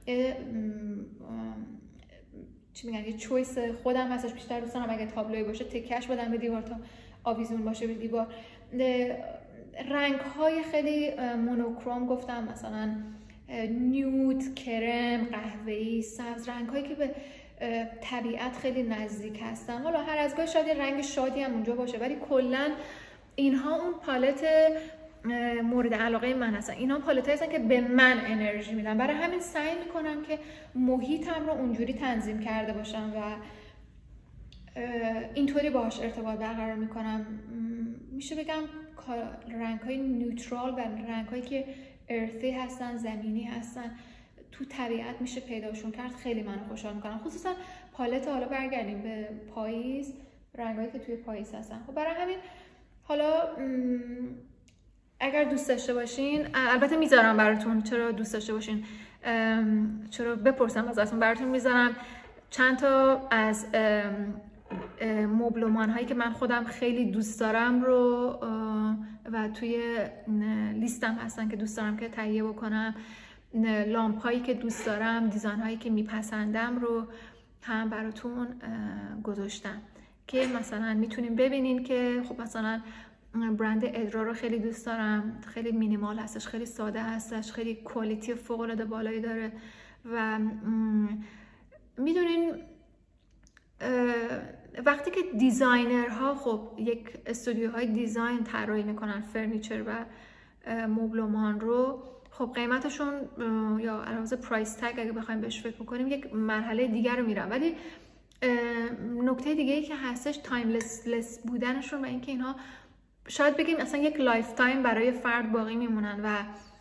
چی میگن، یه چویس خودم هستش، بیشتر دوست دارم اگه تابلویی باشه تکش بدم به دیوار تا آویزون باشه به دیوار. رنگ های خیلی مونوکروم گفتم، مثلا نیوت، کرم، قهوه‌ای، سبز، رنگ هایی که به طبیعت خیلی نزدیک هستن. حالا هر از گاهی شاید رنگ شادی هم اونجا باشه، ولی کلا اینها اون پالت مورد علاقه من هستن. اینا پالت هستن که به من انرژی میدن. برای همین سعی میکنم که محیطم رو اونجوری تنظیم کرده باشم و اینطوری باهاش ارتباط برقرار میکنم. میشه بگم رنگ های نیوترال و رنگ هایی که ارثی هستن، زمینی هستن، تو طبیعت میشه پیداشون کرد، خیلی منو خوشحال میکنن. خصوصا پالت، حالا برگردیم به پاییز، رنگایی که توی پاییز هستن. خب برای همین حالا اگر دوست داشته باشین، البته میذارم براتون، چرا دوست داشته باشین، چرا بپرسم ازتون، براتون میذارم چند تا از مبلمان هایی که من خودم خیلی دوست دارم رو و توی لیستم هستن که دوست دارم که تهیه بکنم. لامپ هایی که دوست دارم، دیزاین هایی که میپسندم رو هم براتون گذاشتم که مثلا میتونیم ببینین که خب مثلا برند ادرا رو خیلی دوست دارم، خیلی مینیمال هستش، خیلی ساده هستش، خیلی کوالیتی فوق العاده بالایی داره و میدونین وقتی که دیزاینرها خب یک استودیوهای دیزاین طراحی میکنن فرنیچر و مبلمان رو، خب قیمتشون یا علاوه پرایس تگ اگه بخوایم بهش فکر بکنیم یک مرحله دیگر رو میرن، ولی نکته دیگه ای که هستش تایملس بودنشون و اینکه اینها شاید بگیم اصلا یک لایف تایم برای فرد باقی میمونن و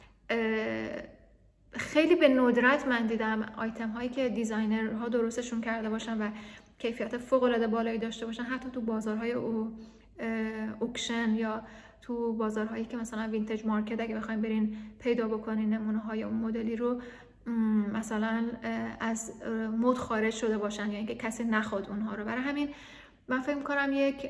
خیلی به ندرت من دیدم آیتم هایی که دیزاینرها درستشون کرده باشن و کیفیت فوق العاده بالایی داشته باشن، حتی تو بازارهای اوکشن یا تو بازارهایی که مثلا وینتج مارکت اگه بخوایم برین پیدا بکنین نمونه های اون مدلی رو، مثلا از مد خارج شده باشن یا اینکه کسی نخواد اونها رو. برای همین من فکر می‌کنم یک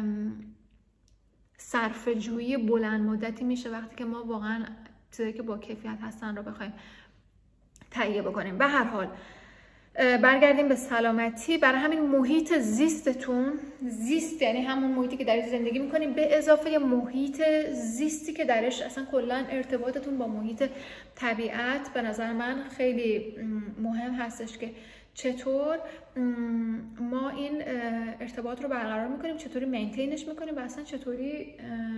صرفه‌جویی بلند مدتی میشه وقتی که ما واقعا چیزایی که با کیفیت هستن رو بخوایم تهیه بکنیم. به هر حال برگردیم به سلامتی. برای همین محیط زیستتون، زیست یعنی همون محیطی که درش زندگی میکنیم به اضافه محیط زیستی که درش اصلا کلا ارتباطتون با محیط طبیعت به نظر من خیلی مهم هستش که چطور ما این ارتباط رو برقرار میکنیم، چطوری مینتینش میکنیم و اصلا چطوری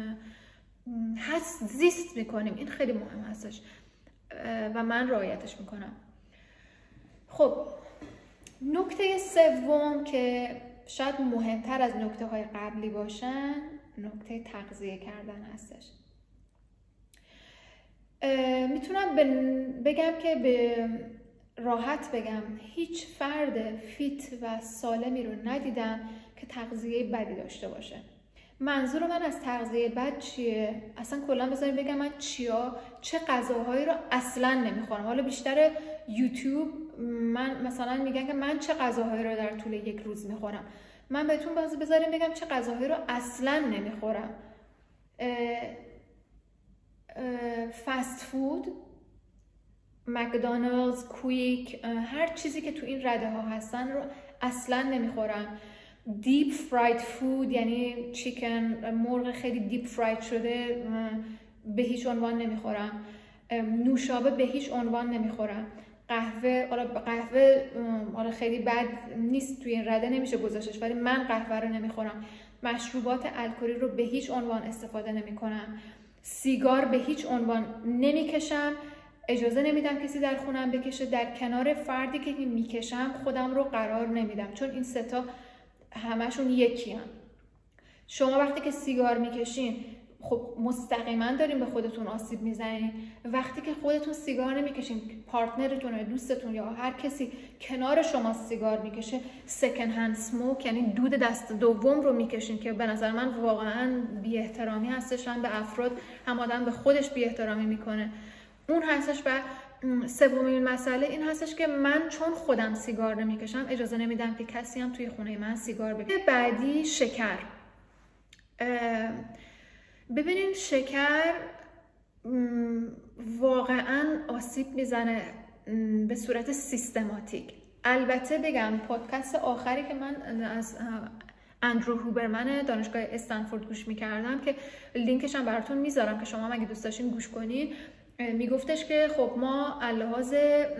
زیست میکنیم. این خیلی مهم هستش و من رعایتش میکنم. خب نکته سوم که شاید مهمتر از نکته های قبلی باشن، نکته تغذیه کردن هستش. میتونم بگم که به راحت بگم هیچ فرد فیت و سالمی رو ندیدم که تغذیه بدی داشته باشه. منظور من از تغذیه بد چیه؟ اصلا کلا بذاریم بگم من چه غذاهایی رو اصلا نمیخورم. حالا بیشتر یوتیوب من مثلا میگن که من چه غذاهایی رو در طول یک روز میخورم. من بهتون بذاریم بگم چه غذاهایی رو اصلا نمیخورم. فست فود، مکدونالدز، کویک، هر چیزی که تو این رده ها هستن رو اصلا نمیخورم. دیپ فراید فود یعنی چیکن، مرغ خیلی دیپ فراید شده به هیچ عنوان نمیخورم. نوشابه به هیچ عنوان نمیخورم. قهوه خیلی بد نیست توی این رده نمیشه گذاشتش، ولی من قهوه رو نمیخورم. مشروبات الکلی رو به هیچ عنوان استفاده نمیکنم. سیگار به هیچ عنوان نمیکشم. اجازه نمیدم کسی در خونم بکشه. در کنار فردی که میکشم خودم رو قرار نمیدم، چون این سه تا همشون یکی هم. شما وقتی که سیگار میکشین خب مستقیما دارین به خودتون آسیب میزنین. وقتی که خودتون سیگار نمیکشین، پارتنرتون یا دوستتون یا هر کسی کنار شما سیگار میکشه، سکند هند سموک یعنی دود دست دوم رو میکشین که به نظر من واقعا بی احترامی هستش، هم به افراد هم آدم به خودش بی احترامی میکنه. اون هستش. و سومین مسئله این هستش که من چون خودم سیگار نمیکشم اجازه نمیدم که کسی هم توی خونه من سیگار بکشه. بعدی شکر. ببینین شکر واقعا آسیب میزنه به صورت سیستماتیک. البته بگم پادکست آخری که من از اندرو هوبرمن دانشگاه استنفورد گوش میکردم که لینکش هم براتون میذارم که شما اگه دوست داشتین گوش کنین، میگفتش که خب ما لحاظ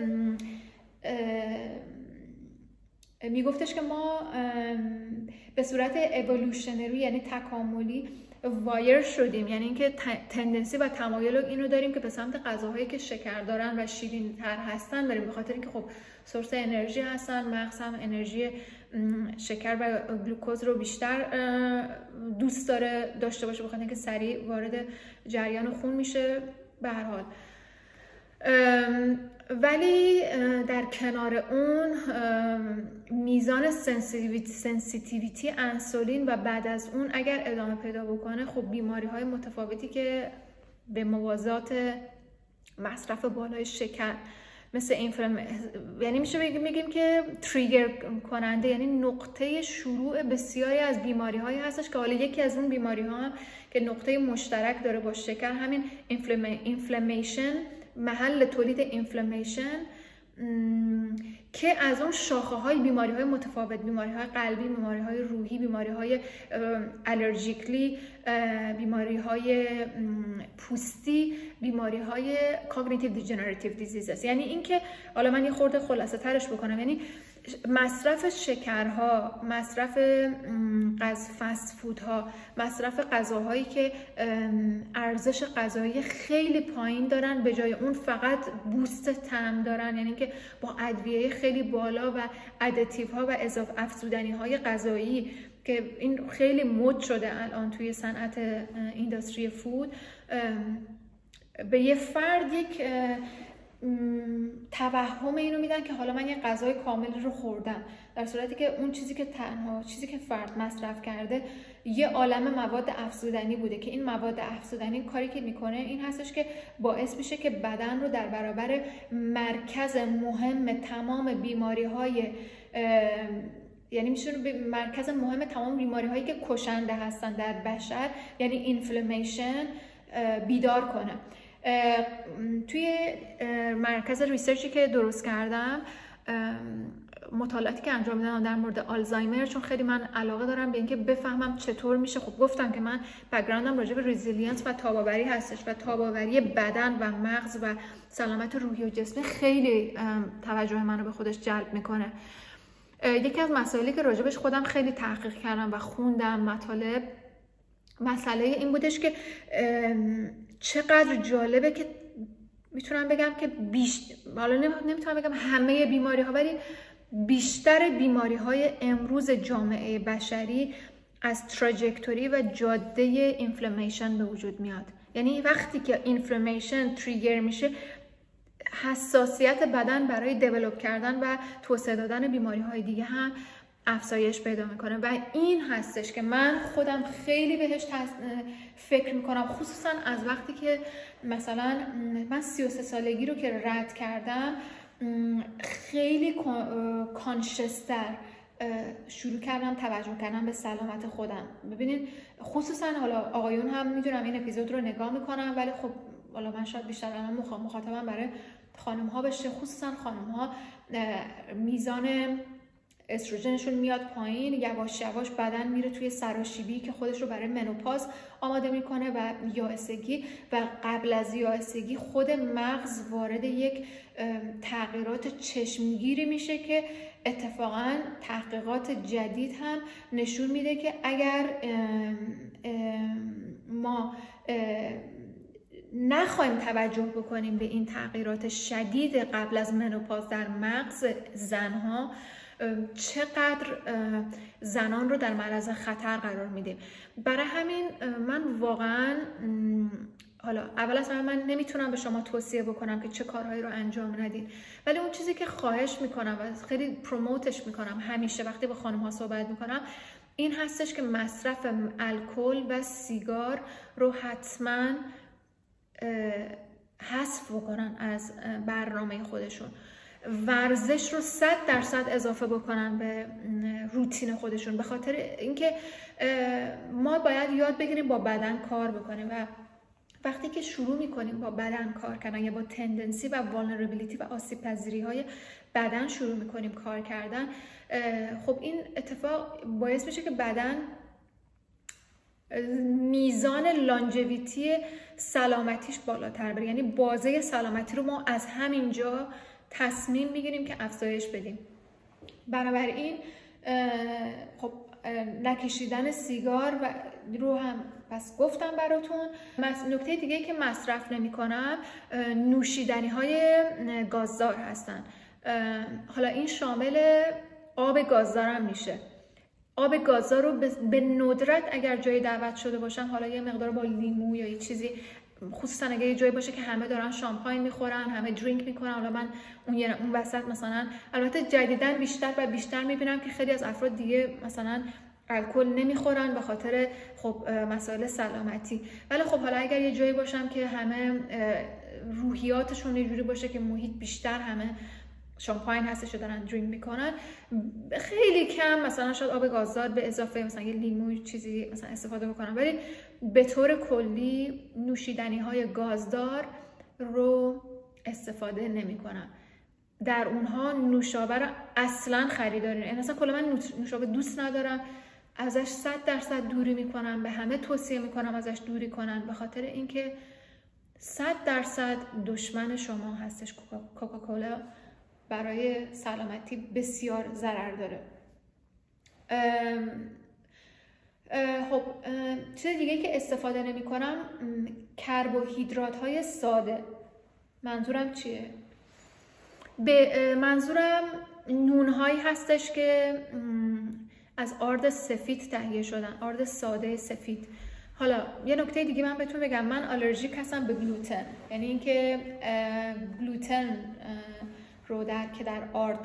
به صورت اِوولوشنری یعنی تکاملی وایر شدیم، یعنی اینکه تندنسی و تمایل اینو داریم که به سمت غذاهایی که شکر دارن و شیرین تر هستن بریم، به خاطر اینکه خب سورس انرژی هستن، مغز هم انرژی شکر و گلوکوز رو بیشتر دوست داره داشته باشه، به خاطر اینکه سریع وارد جریان خون میشه به هر حال. ولی در کنار اون میزان سنسیتیویتی انسولین و بعد از اون اگر ادامه پیدا بکنه خب بیماری های متفاوتی که به موازات مصرف بالای شکر مثل یعنی میشه بگیم که تریگر کننده، یعنی نقطه شروع بسیاری از بیماری هایی هستش که حالا یکی از اون بیماری ها هم که نقطه مشترک داره با شکر همین اینفلامیشن، محل تولید اینفلامیشن که از اون شاخه های بیماری های متفاوت، بیماری های قلبی، بیماری های روحی، بیماری های الرژیکلی، بیماری های پوستی، بیماری های کاگنیتیو دیژنراتیو دیزیزز. یعنی این که حالا من یه خورده خلاصه ترش بکنم، یعنی مصرف شکرها، مصرف فست فودها، مصرف غذاهایی که ارزش غذایی خیلی پایین دارن به جای اون فقط بوست طعم دارن، یعنی که با ادویه خیلی بالا و ادیتیو ها و اضافه افزودنی های غذایی که این خیلی مد شده الان توی صنعت اینداستری فود، به یه فرد یک توهم اینو میدن که حالا من یه غذای کامل رو خوردم، در صورتی که اون چیزی که تنها چیزی که فرد مصرف کرده یه عالم مواد افزودنی بوده که این مواد افزودنی کاری که میکنه این هستش که باعث میشه که بدن رو در برابر مرکز مهم تمام بیماری های یعنی میشه مرکز مهم تمام بیماری هایی که کشنده هستن در بشر، یعنی اینفلامیشن، بیدار کنه. توی مرکز ریسرچی که درست کردم، مطالعاتی که انجام میدم در مورد آلزایمر، چون خیلی من علاقه دارم به اینکه بفهمم چطور میشه، خب گفتم که من بک‌گراندم راجع به ریزیلینس و تاب‌آوری هستش و تاب‌آوری بدن و مغز و سلامت روحی و جسمی خیلی توجه منو به خودش جلب میکنه. یکی از مسائلی که راجبش خودم خیلی تحقیق کردم و خوندم مطالب، مسئله این بودش که چقدر جالبه که میتونم بگم که حالا نمیتونم بگم همه بیماری ها، ولی بیشتر بیماری های امروز جامعه بشری از تراجکتوری و جاده اینفلامیشن به وجود میاد. یعنی وقتی که اینفلامیشن تریگر میشه، حساسیت بدن برای دیولپ کردن و توسعه دادن بیماری های دیگه هم افزایش پیدا میکنه و این هستش که من خودم خیلی بهش فکر میکنم، خصوصا از وقتی که مثلا من 33 سالگی رو که رد کردم خیلی کانشستر شروع کردم توجه کردم به سلامت خودم. ببینید خصوصا حالا آقایون هم میدونم این اپیزود رو نگاه میکنم، ولی خب حالا من شاید بیشتر الان مخاطبم برای خانم ها بشه، خصوصا خانم ها میزان استروژنشون میاد پایین، یواش یواش بدن میره توی سراشیبی که خودش رو برای منوپاز آماده میکنه و یائسگی، و قبل از یائسگی خود مغز وارد یک تغییرات چشمگیری میشه که اتفاقا تحقیقات جدید هم نشون میده که اگر ما نخواهیم توجه بکنیم به این تغییرات شدید قبل از منوپاز در مغز زنها، چقدر زنان رو در معرض خطر قرار میدیم. برای همین من واقعا حالا اول از همه من نمیتونم به شما توصیه بکنم که چه کارهایی رو انجام ندین، ولی اون چیزی که خواهش میکنم و خیلی پروموتش میکنم همیشه وقتی با خانم ها صحبت میکنم این هستش که مصرف الکل و سیگار رو حتما حذف بکنن از برنامه خودشون. ورزش رو 100% اضافه بکنن به روتین خودشون، به خاطر اینکه ما باید یاد بگیریم با بدن کار بکنیم و وقتی که شروع میکنیم با بدن کار کردن یا با تندنسی و والنربیلیتی و آسیب پذیری های بدن شروع میکنیم کار کردن، خب این اتفاق باعث میشه که بدن میزان لانجویتی سلامتیش بالاتر بره. یعنی بازه سلامتی رو ما از همینجا تصمیم میگیریم که افزایش بدیم. بنابراین خب نکشیدن سیگار رو هم پس گفتم براتون. نکته دیگه که مصرف نمی کنم نوشیدنی های گازدار هستن. حالا این شامل آب گازدار هم میشه. آب گازدار رو به ندرت اگر جای دعوت شده باشم، حالا یه مقدار با لیمو یا یه چیزی، خصوصا اگه یه جایی باشه که همه دارن شامپاین میخورن، همه درینک میکنن، حالا من اون وسط مثلا، البته جدیداً بیشتر و بیشتر میبینم که خیلی از افراد دیگه مثلا الکل نمیخورن به خاطر خب مسائل سلامتی، ولی خب حالا اگر یه جایی باشم که همه روحیاتشون یه جوری باشه که محیط بیشتر همه شامپاین هستش دارن درینک میکنن، خیلی کم مثلا شاید آب گازدار به اضافه مثلا یه لیمو چیزی مثلا استفاده بکنم، ولی به طور کلی نوشیدنی های گازدار رو استفاده نمی کنم. در اونها نوشابه رو اصلا خریداری نمی کنم. اصلا کلا من نوشابه دوست ندارم، ازش 100% دوری میکنم، به همه توصیه میکنم ازش دوری کنن، به خاطر اینکه 100% دشمن شما هستش. کوکاکولا برای سلامتی بسیار ضرر داره. خب چیز دیگه که استفاده نمی کنم کربوهیدرات های ساده. منظورم چیه؟ منظورم نون هایی هستش که از آرد سفید تهیه شدن، آرد ساده سفید. حالا یه نکته دیگه من بهتون بگم، من آلرژیک هستم به گلوتن، یعنی اینکه گلوتن رو که در آرد،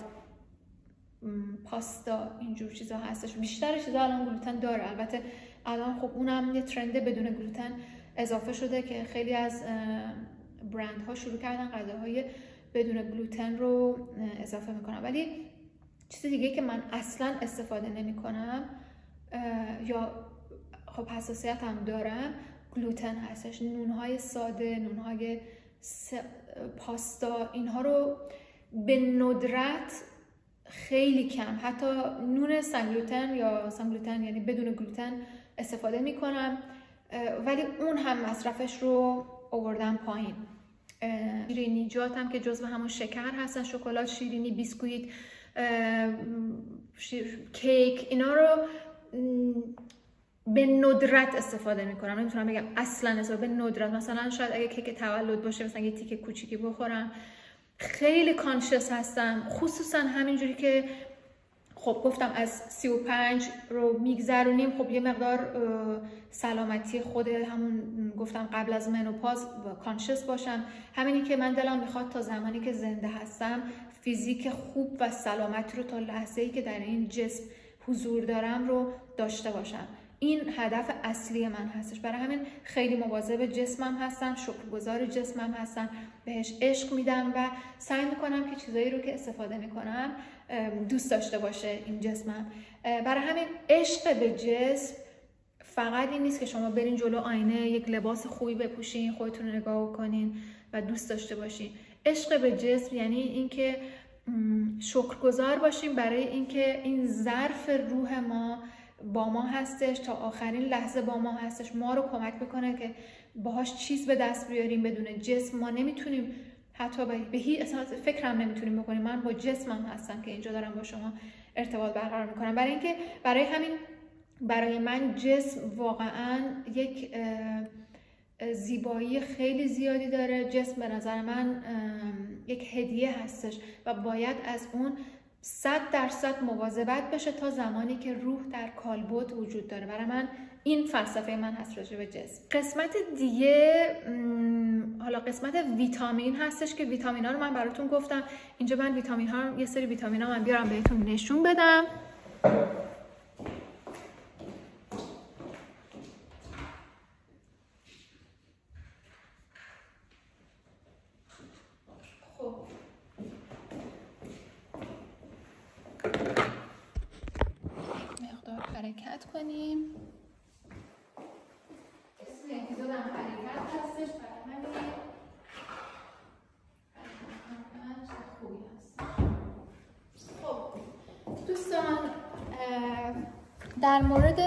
پاستا، اینجور چیزا هستش. بیشتر چیزا الان گلوتن داره، البته الان خب اونم یه ترند بدون گلوتن اضافه شده که خیلی از برندها شروع کردن غذاهای بدون گلوتن رو اضافه میکنن. ولی چیز دیگه که من اصلا استفاده نمیکنم یا خب حساسیت هم دارم گلوتن هستش. نونهای ساده، نونهای پاستا، اینها رو به ندرت خیلی کم، حتی نون سنگلوتن یا سنگلوتن یعنی بدون گلوتن استفاده میکنم، ولی اون هم مصرفش رو آوردم پایین. شیرینیجات هم که جزو همون شکر هستن، شکلات، شیرینی، بیسکویت، کیک، اینا رو به ندرت استفاده میکنم. نمیتونم بگم اصلا استفاده، به ندرت. مثلا شاید اگه کیک تولد باشه مثلا یه تیکه کوچیکی بخورم. خیلی کانشس هستم، خصوصا همینجوری که خب گفتم از 35 رو میگذرونیم، خب یه مقدار سلامتی خود همون گفتم قبل از منوپاز کانشس باشم. همینی که من دلم میخواد تا زمانی که زنده هستم فیزیک خوب و سلامتی رو تا لحظه‌ای که در این جسم حضور دارم رو داشته باشم. این هدف اصلی من هستش. برای همین خیلی مواظب جسمم هستم، شکرگزار جسمم هستم، بهش عشق میدم و سعی میکنم که چیزایی رو که استفاده میکنم دوست داشته باشه این جسمم. برای همین عشق به جسم فقط این نیست که شما برین جلو آینه یک لباس خوبی بپوشین، خودتون رو نگاه کنین و دوست داشته باشین. عشق به جسم یعنی اینکه شکرگزار باشیم برای اینکه این ظرف روح ما با ما هستش، تا آخرین لحظه با ما هستش، ما رو کمک میکنه که باهاش چیز به دست بیاریم. بدون جسم ما نمیتونیم، حتی به هیچ اصلا فکرم نمیتونیم بکنیم. من با جسمم هستم که اینجا دارم با شما ارتباط برقرار میکنم. برای من جسم واقعا یک زیبایی خیلی زیادی داره. جسم به نظر من یک هدیه هستش و باید از اون 100% مواظبت بشه تا زمانی که روح در کالبد وجود داره. برای من این فلسفه من هست راجع به جسم. قسمت دیگه حالا قسمت ویتامین هستش که ویتامین ها رو من براتون گفتم. اینجا من ویتامین ها، یه سری ویتامین ها من بیارم بهتون نشون بدم. حرکت کنیم. اسم اپیزود هم حرکت هستش، برای همین خوبی هست. خب دوستان در مورد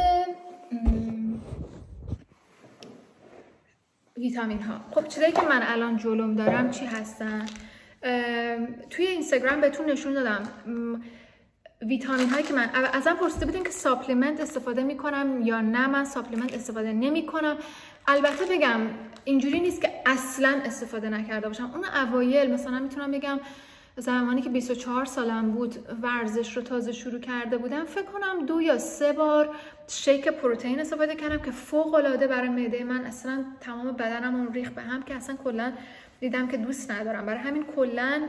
ویتامین ها، خب چیزایی که من الان جلوم دارم چی هستن؟ توی اینستاگرام بهتون نشون دادم ویتامین هایی که من ازم پرسیده بودین که ساپلیمنت استفاده میکنم یا نه. من ساپلیمنت استفاده نمی کنم. البته بگم اینجوری نیست که اصلا استفاده نکرده باشم. اون اوایل مثلا میتونم بگم زمانی که 24 سالم بود ورزش رو تازه شروع کرده بودم، فکر کنم 2 یا 3 بار شیک پروتئین استفاده کردم که فوق العاده برای معده من اصلا تمام بدنم اون ریخت به هم که اصلا کلا دیدم که دوست ندارم. برای همین کلا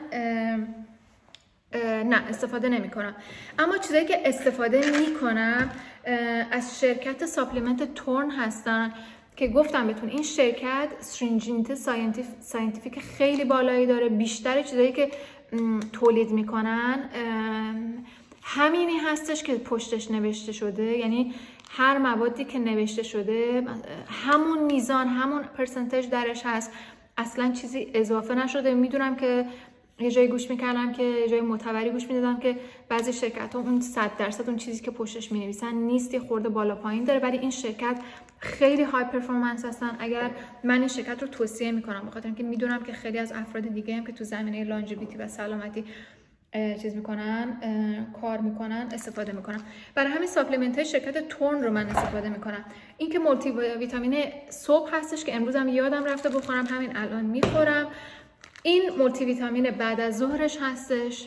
نه استفاده نمی کنم. اما چیزایی که استفاده می کنم از شرکت ساپلیمنت تورن هستن که گفتم بهتون این شرکت استرینجنت ساینتیفیک خیلی بالایی داره. بیشتر چیزایی که تولید میکنن همینی هستش که پشتش نوشته شده، یعنی هر موادی که نوشته شده همون میزان همون پرسنتج درش هست، اصلا چیزی اضافه نشده. میدونم که یه جایی گوش میکردم که یه جای معتبری گوش میدادم که بعضی شرکت ها اون 100% اون چیزی که پشتش مینویسن نیست، یه خورده بالا پایین داره، ولی این شرکت خیلی های پرفورمنس هستن. اگر من این شرکت رو توصیه میکنم بخاطر اینکه میدونم که خیلی از افراد دیگه هم که تو زمینه لانجویتی و سلامتی چیز میکنن کار میکنن استفاده میکنن. برای همین ساپلیمنت های شرکت تورن رو من استفاده میکنم. این که مولتی ویتامین صبح هستش که امروزم یادم رفته بخورم، همین الان میخورم. این مولتی ویتامین بعد از ظهرش هستش.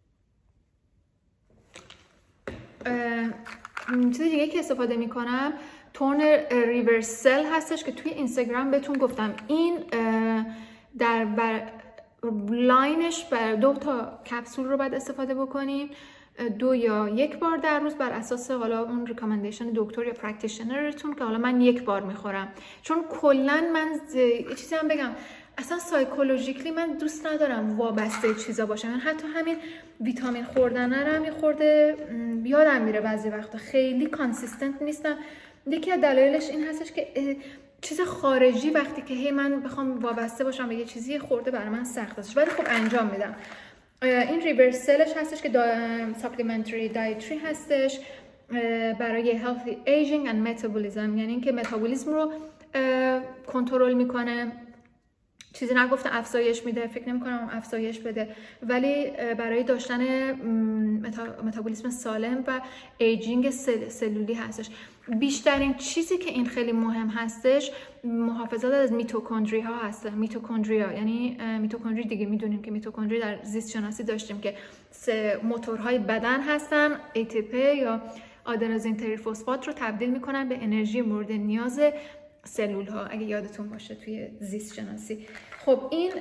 چیز دیگه که استفاده میکنم تورن ریورسل هستش که توی اینستاگرام بهتون گفتم این در لاینش بر 2 تا کپسول رو باید استفاده بکنیم، 2 یا 1 بار در روز بر اساس حالا اون ریکامندیشن دکتر یا پرکتیشنرتون که حالا من 1 بار میخورم. چون کلا من یه چیزی هم بگم اصلا سایکولوژیکلی من دوست ندارم وابسته چیزا باشم. من حتی همین ویتامین خوردن رو یه خورده یادم میره بعضی وقتا، خیلی کانسیستنت نیستم. یکی از دلایلش این هستش که چیز خارجی وقتی که هی من بخوام وابسته باشم به یه چیزی خورده برای من سخت هستش، ولی خب انجام میدم. این ریورسلش هستش که ساپلیمنتری دایتری هستش برای هلثی ایجینگ اند متابولیزم، یعنی اینکه متابولیسم رو کنترل میکنه. چیزی نگفته افزایش میده، فکر نمی کنم افزایش بده، ولی برای داشتن متابولیسم سالم و ایجینگ سلولی هستش. بیشترین چیزی که این خیلی مهم هستش محافظت از میتوکندری ها هست. میتوکندریا یعنی میتوکندری دیگه میدونیم که میتوکندری در زیست شناسی داشتیم که 3 موتورهای بدن هستن، ATP یا آدنوزین تریفسفات رو تبدیل میکنن به انرژی مورد نیاز سلول ها، اگه یادتون باشه توی زیست شناسی. خب این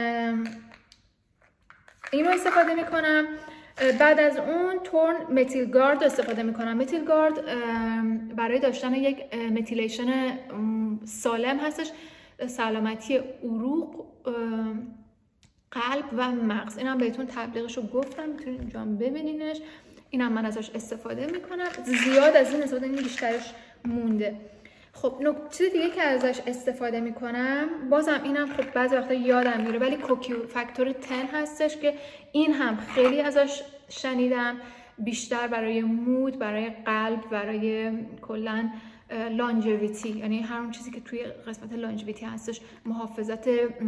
رو استفاده میکنم. بعد از اون تورن متیل گارد استفاده میکنم. متیل گارد برای داشتن یک متیلیشن سالم هستش، سلامتی عروق، قلب و مغز. اینم بهتون تبلیغش رو گفتم، میتونید اینجا ببینینش. اینم من ازش استفاده میکنم. زیاد از این استفاده بیشترش مونده. خب چیز دیگه که ازش استفاده میکنم بازم اینم خب بعضی وقتا یادم میره، ولی کوکیو فاکتور 10 هستش که این هم خیلی ازش شنیدم، بیشتر برای مود، برای قلب، برای کلا لانجویتی، یعنی هر اون چیزی که توی قسمت لانجویتی هستش، محافظت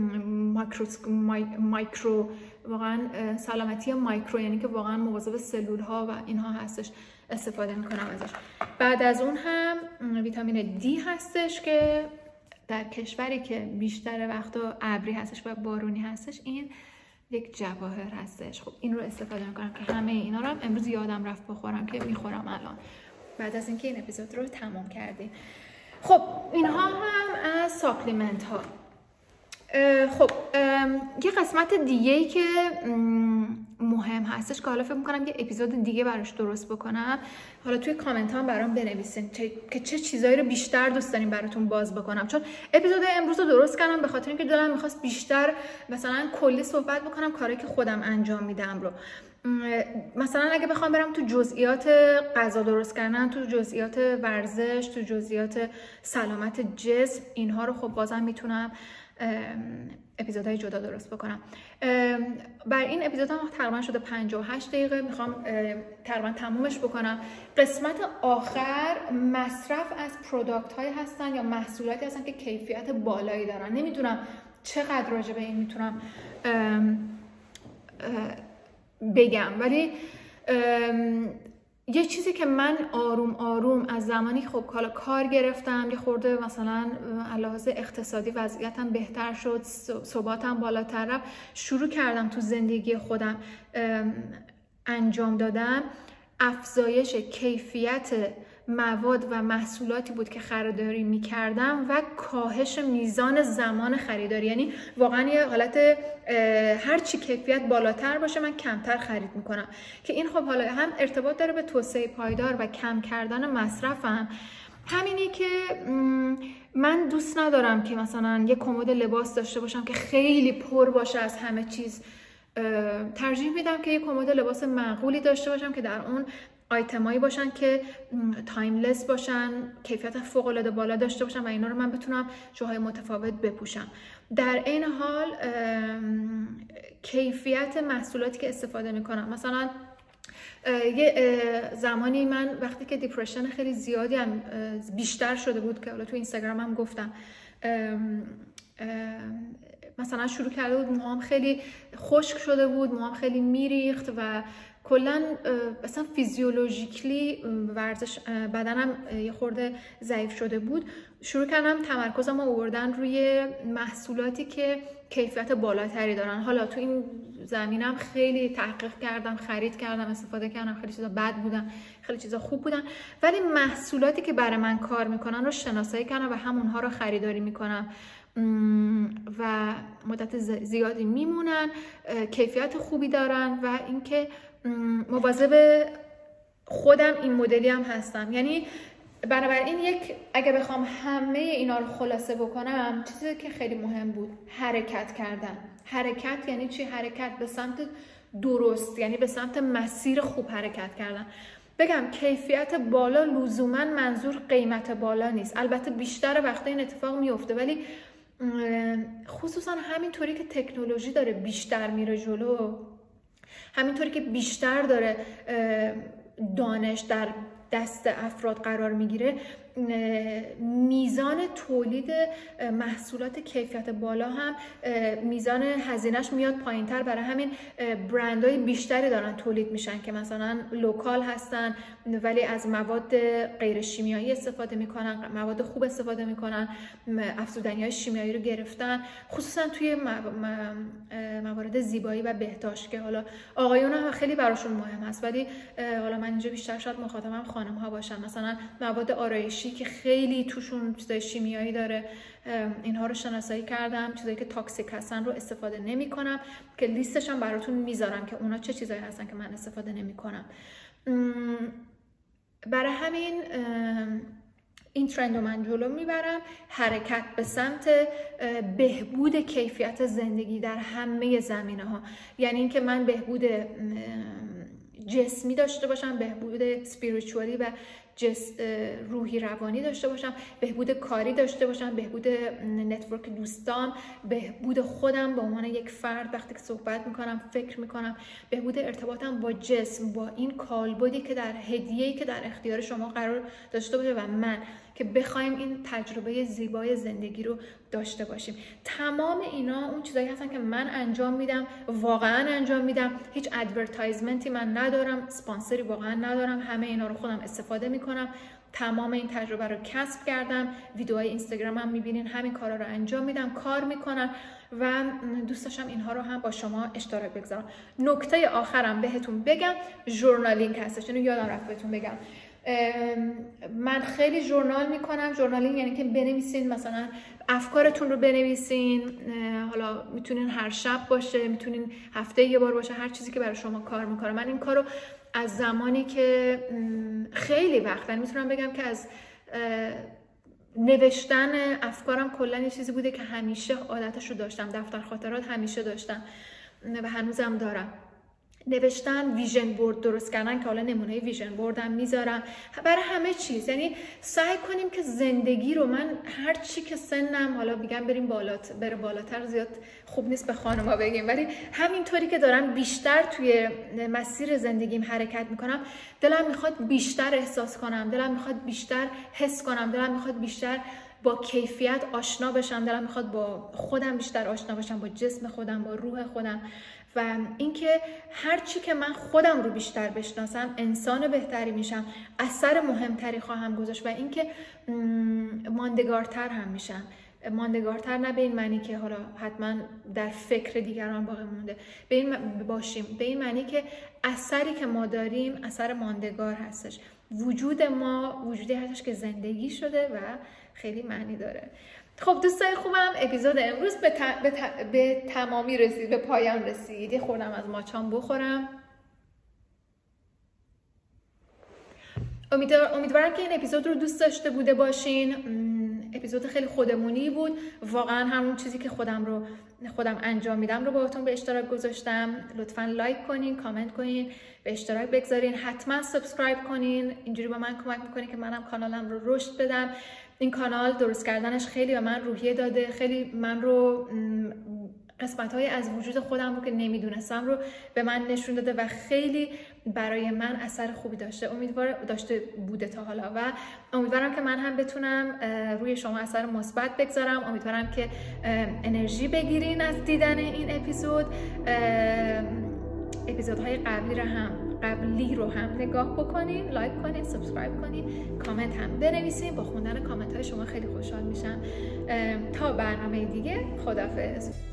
مایکرو واقعا سلامتی مایکرو، یعنی که واقعا مواظب سلول ها و اینها هستش، استفاده میکنم ازش. بعد از اون هم ویتامین دی هستش که در کشوری که بیشتر وقتا ابری هستش و بارونی هستش این یک جواهر هستش. خب این رو استفاده میکنم که همه اینا رو هم امروز یادم رفت بخورم که میخورم الان بعد از اینکه این اپیزود رو تمام کردیم. خب اینها هم از ساپلیمنت ها. خب یه قسمت دیگه‌ای که مهم هستش که حالا فکر می‌کنم یه اپیزود دیگه براش درست بکنم، حالا توی کامنت ها برام بنویسین که چه چیزایی رو بیشتر دوست دارین براتون باز بکنم، چون اپیزود امروز رو درست کردم به خاطر اینکه دلم می‌خواست بیشتر مثلا کلی صحبت بکنم کاری که خودم انجام میدم رو. مثلا اگه بخوام برم تو جزئیات غذا درست کردن، تو جزئیات ورزش، تو جزئیات سلامت جسم، اینها رو خب بازم میتونم اپیزودهای جدا درست بکنم. بر این اپیزود هم تقریبا شده 58 دقیقه، میخوام تقریبا تمومش بکنم. قسمت آخر مصرف از پروداکت های هستن یا محصولاتی هستن که کیفیت بالایی دارن. نمیدونم چقدر راجع به این میتونم بگم، ولی یه چیزی که من آروم آروم از زمانی خب حالا کار گرفتم، یه خورده مثلا علاوه اقتصادی وضعیتم بهتر شد، ثباتم بالاتر رفت، شروع کردم تو زندگی خودم انجام دادم افزایش کیفیت مواد و محصولاتی بود که خریداری می‌کردم و کاهش میزان زمان خریداری. یعنی واقعا یه حالت هر چی کیفیت بالاتر باشه من کمتر خرید میکنم، که این خب حالا هم ارتباط داره به توسعه پایدار و کم کردن مصرفم. همینی که من دوست ندارم که مثلا یه کمد لباس داشته باشم که خیلی پر باشه از همه چیز. ترجیح میدم که یه کمد لباس معقولی داشته باشم که در اون آیتمایی باشن که تایملس باشن، کیفیت فوق العاده بالا داشته باشن و اینا رو من بتونم جاهای متفاوت بپوشم. در این حال کیفیت محصولاتی که استفاده میکنم، مثلا یه زمانی من وقتی که دیپرشن خیلی زیادی هم بیشتر شده بود که حالا تو اینستاگرام هم گفتم، مثلا شروع کرده بود موهام خیلی خشک شده بود، موهام خیلی میریخت و کلا مثلا فیزیولوژیکلی ورزش بدنم یه خورده ضعیف شده بود. شروع کردم تمرکزم رو آوردن روی محصولاتی که کیفیت بالاتری دارن. حالا تو این زمینم خیلی تحقیق کردم، خرید کردم، استفاده کردم، خیلی چیزا بد بودن، خیلی چیزا خوب بودن، ولی محصولاتی که برای من کار میکنن رو شناسایی کردم و همونها رو خریداری میکنم و مدت زیادی میمونن، کیفیت خوبی دارن و اینکه مواظب خودم این مدلی هم هستم. یعنی بنابراین اگه بخوام همه اینا رو خلاصه بکنم، چیزی که خیلی مهم بود حرکت کردن. حرکت یعنی چی؟ حرکت به سمت درست، یعنی به سمت مسیر خوب حرکت کردن. بگم کیفیت بالا لزوما منظور قیمت بالا نیست، البته بیشتر وقتا این اتفاق میفته، ولی خصوصا همینطوری که تکنولوژی داره بیشتر میره جلو، همینطوری که بیشتر داره دانش در دست افراد قرار میگیره، میزان تولید محصولات کیفیت بالا هم میزان هزینهش میاد پایینتر. برای همین برندهای بیشتری دارن تولید میشن که مثلا لوکال هستن ولی از مواد غیر شیمیایی استفاده میکنن، مواد خوب استفاده میکنن، افزودنی‌های شیمیایی رو گرفتن، خصوصا توی موارد زیبایی و بهداشت که حالا آقایون هم خیلی براشون مهم هست، ولی حالا من اینجا بیشتر شاید مخاطبم خانم ها باشن. مثلا مواد آرایشی که خیلی توشون چیزای شیمیایی داره، اینها رو شناسایی کردم، چیزایی که تاکسیک هستن رو استفاده نمی کنم که لیستش هم براتون میذارم که اونا چه چیزایی هستن که من استفاده نمی کنم. برای همین این ترند رو من جلو میبرم، حرکت به سمت بهبود کیفیت زندگی در همه زمینه ها. یعنی اینکه من بهبود جسمی داشته باشم، بهبود اسپریچوالی و روحی روانی داشته باشم، بهبود کاری داشته باشم، بهبود نتورک دوستان، بهبود خودم به عنوان یک فرد وقتی که صحبت میکنم، فکر میکنم، بهبود ارتباطم با جسم، با این کالبدی که در هدیه‌ای که در اختیار شما قرار داشته باشه و من، که بخوایم این تجربه زیبای زندگی رو داشته باشیم. تمام اینا اون چیزایی هستن که من انجام میدم، واقعا انجام میدم، هیچ ادورتایزمنتی من ندارم، اسپانسری واقعا ندارم، همه اینا رو خودم استفاده میکنم، تمام این تجربه رو کسب کردم. ویدیوهای اینستاگرام هم میبینین همین کارا رو انجام میدم، کار میکنم و دوست داشتم اینها رو هم با شما اشتراک بگذارم. نکته آخرم بهتون بگم، ژورنالینگ هستش، اینو یادم رفت بهتون بگم. من خیلی ژورنال میکنم. ژورنالینگ یعنی که بنویسین، مثلا افکارتون رو بنویسین. حالا میتونین هر شب باشه، میتونین هفته یه بار باشه، هر چیزی که برای شما کار میکنه. من این کارو از زمانی که خیلی وقت، یعنی میتونم بگم که از نوشتن افکارم کلا یه چیزی بوده که همیشه عادتش رو داشتم. دفتر خاطرات همیشه داشتم و هنوزم دارم. نوشتن، ویژن بورد درست کردن که حالا نمونه ویژن بوردم میذارم برای همه چیز. یعنی سعی کنیم که زندگی رو، من هر چی که سنم، حالا میگم بریم بره بالاتر زیاد خوب نیست به خانوما بگیم، ولی همینطوری که دارم بیشتر توی مسیر زندگیم حرکت میکنم، دلم میخواد بیشتر احساس کنم، دلم میخواد بیشتر حس کنم، دلم میخواد بیشتر با کیفیت آشنا بشم، دلم میخواد با خودم بیشتر آشنا بشم، با جسم خودم، با روح خودم. و اینکه هر چی که من خودم رو بیشتر بشناسم، انسان بهتری میشم، اثر مهمتری خواهم گذاشت و اینکه ماندگارتر هم میشم. ماندگارتر نه به این معنی که حالا حتما در فکر دیگران باقی مونده به این باشیم، به این معنی که اثری که ما داریم اثر ماندگار هستش. وجود ما وجودی هستش که زندگی شده و خیلی معنی داره. خب دوستای خوبم، اپیزود امروز به تمامی رسید، به پایان رسید. خوردم از ماچام بخورم. امیدوارم که این اپیزود رو دوست داشته بوده باشین. اپیزود خیلی خودمونی بود، واقعا همون چیزی که خودم انجام میدم رو باهاتون به اشتراک گذاشتم. لطفاً لایک کنین، کامنت کنین، به اشتراک بگذارین، حتما سابسکرایب کنین. اینجوری به من کمک میکنه که منم کانالم رو رشد بدم. این کانال درست کردنش خیلی به من روحیه داده، خیلی من رو قسمت‌های از وجود خودم رو که نمیدونستم رو به من نشون داده و خیلی برای من اثر خوبی داشته بوده تا حالا و امیدوارم که من هم بتونم روی شما اثر مثبت بگذارم. امیدوارم که انرژی بگیرین از دیدن این اپیزودهای قبلی رو هم نگاه بکنین، لایک کنین، سابسکرایب کنین، کامنت هم بنویسین. با خوندن کامنت های شما خیلی خوشحال میشم. تا برنامه دیگه، خداحافظ.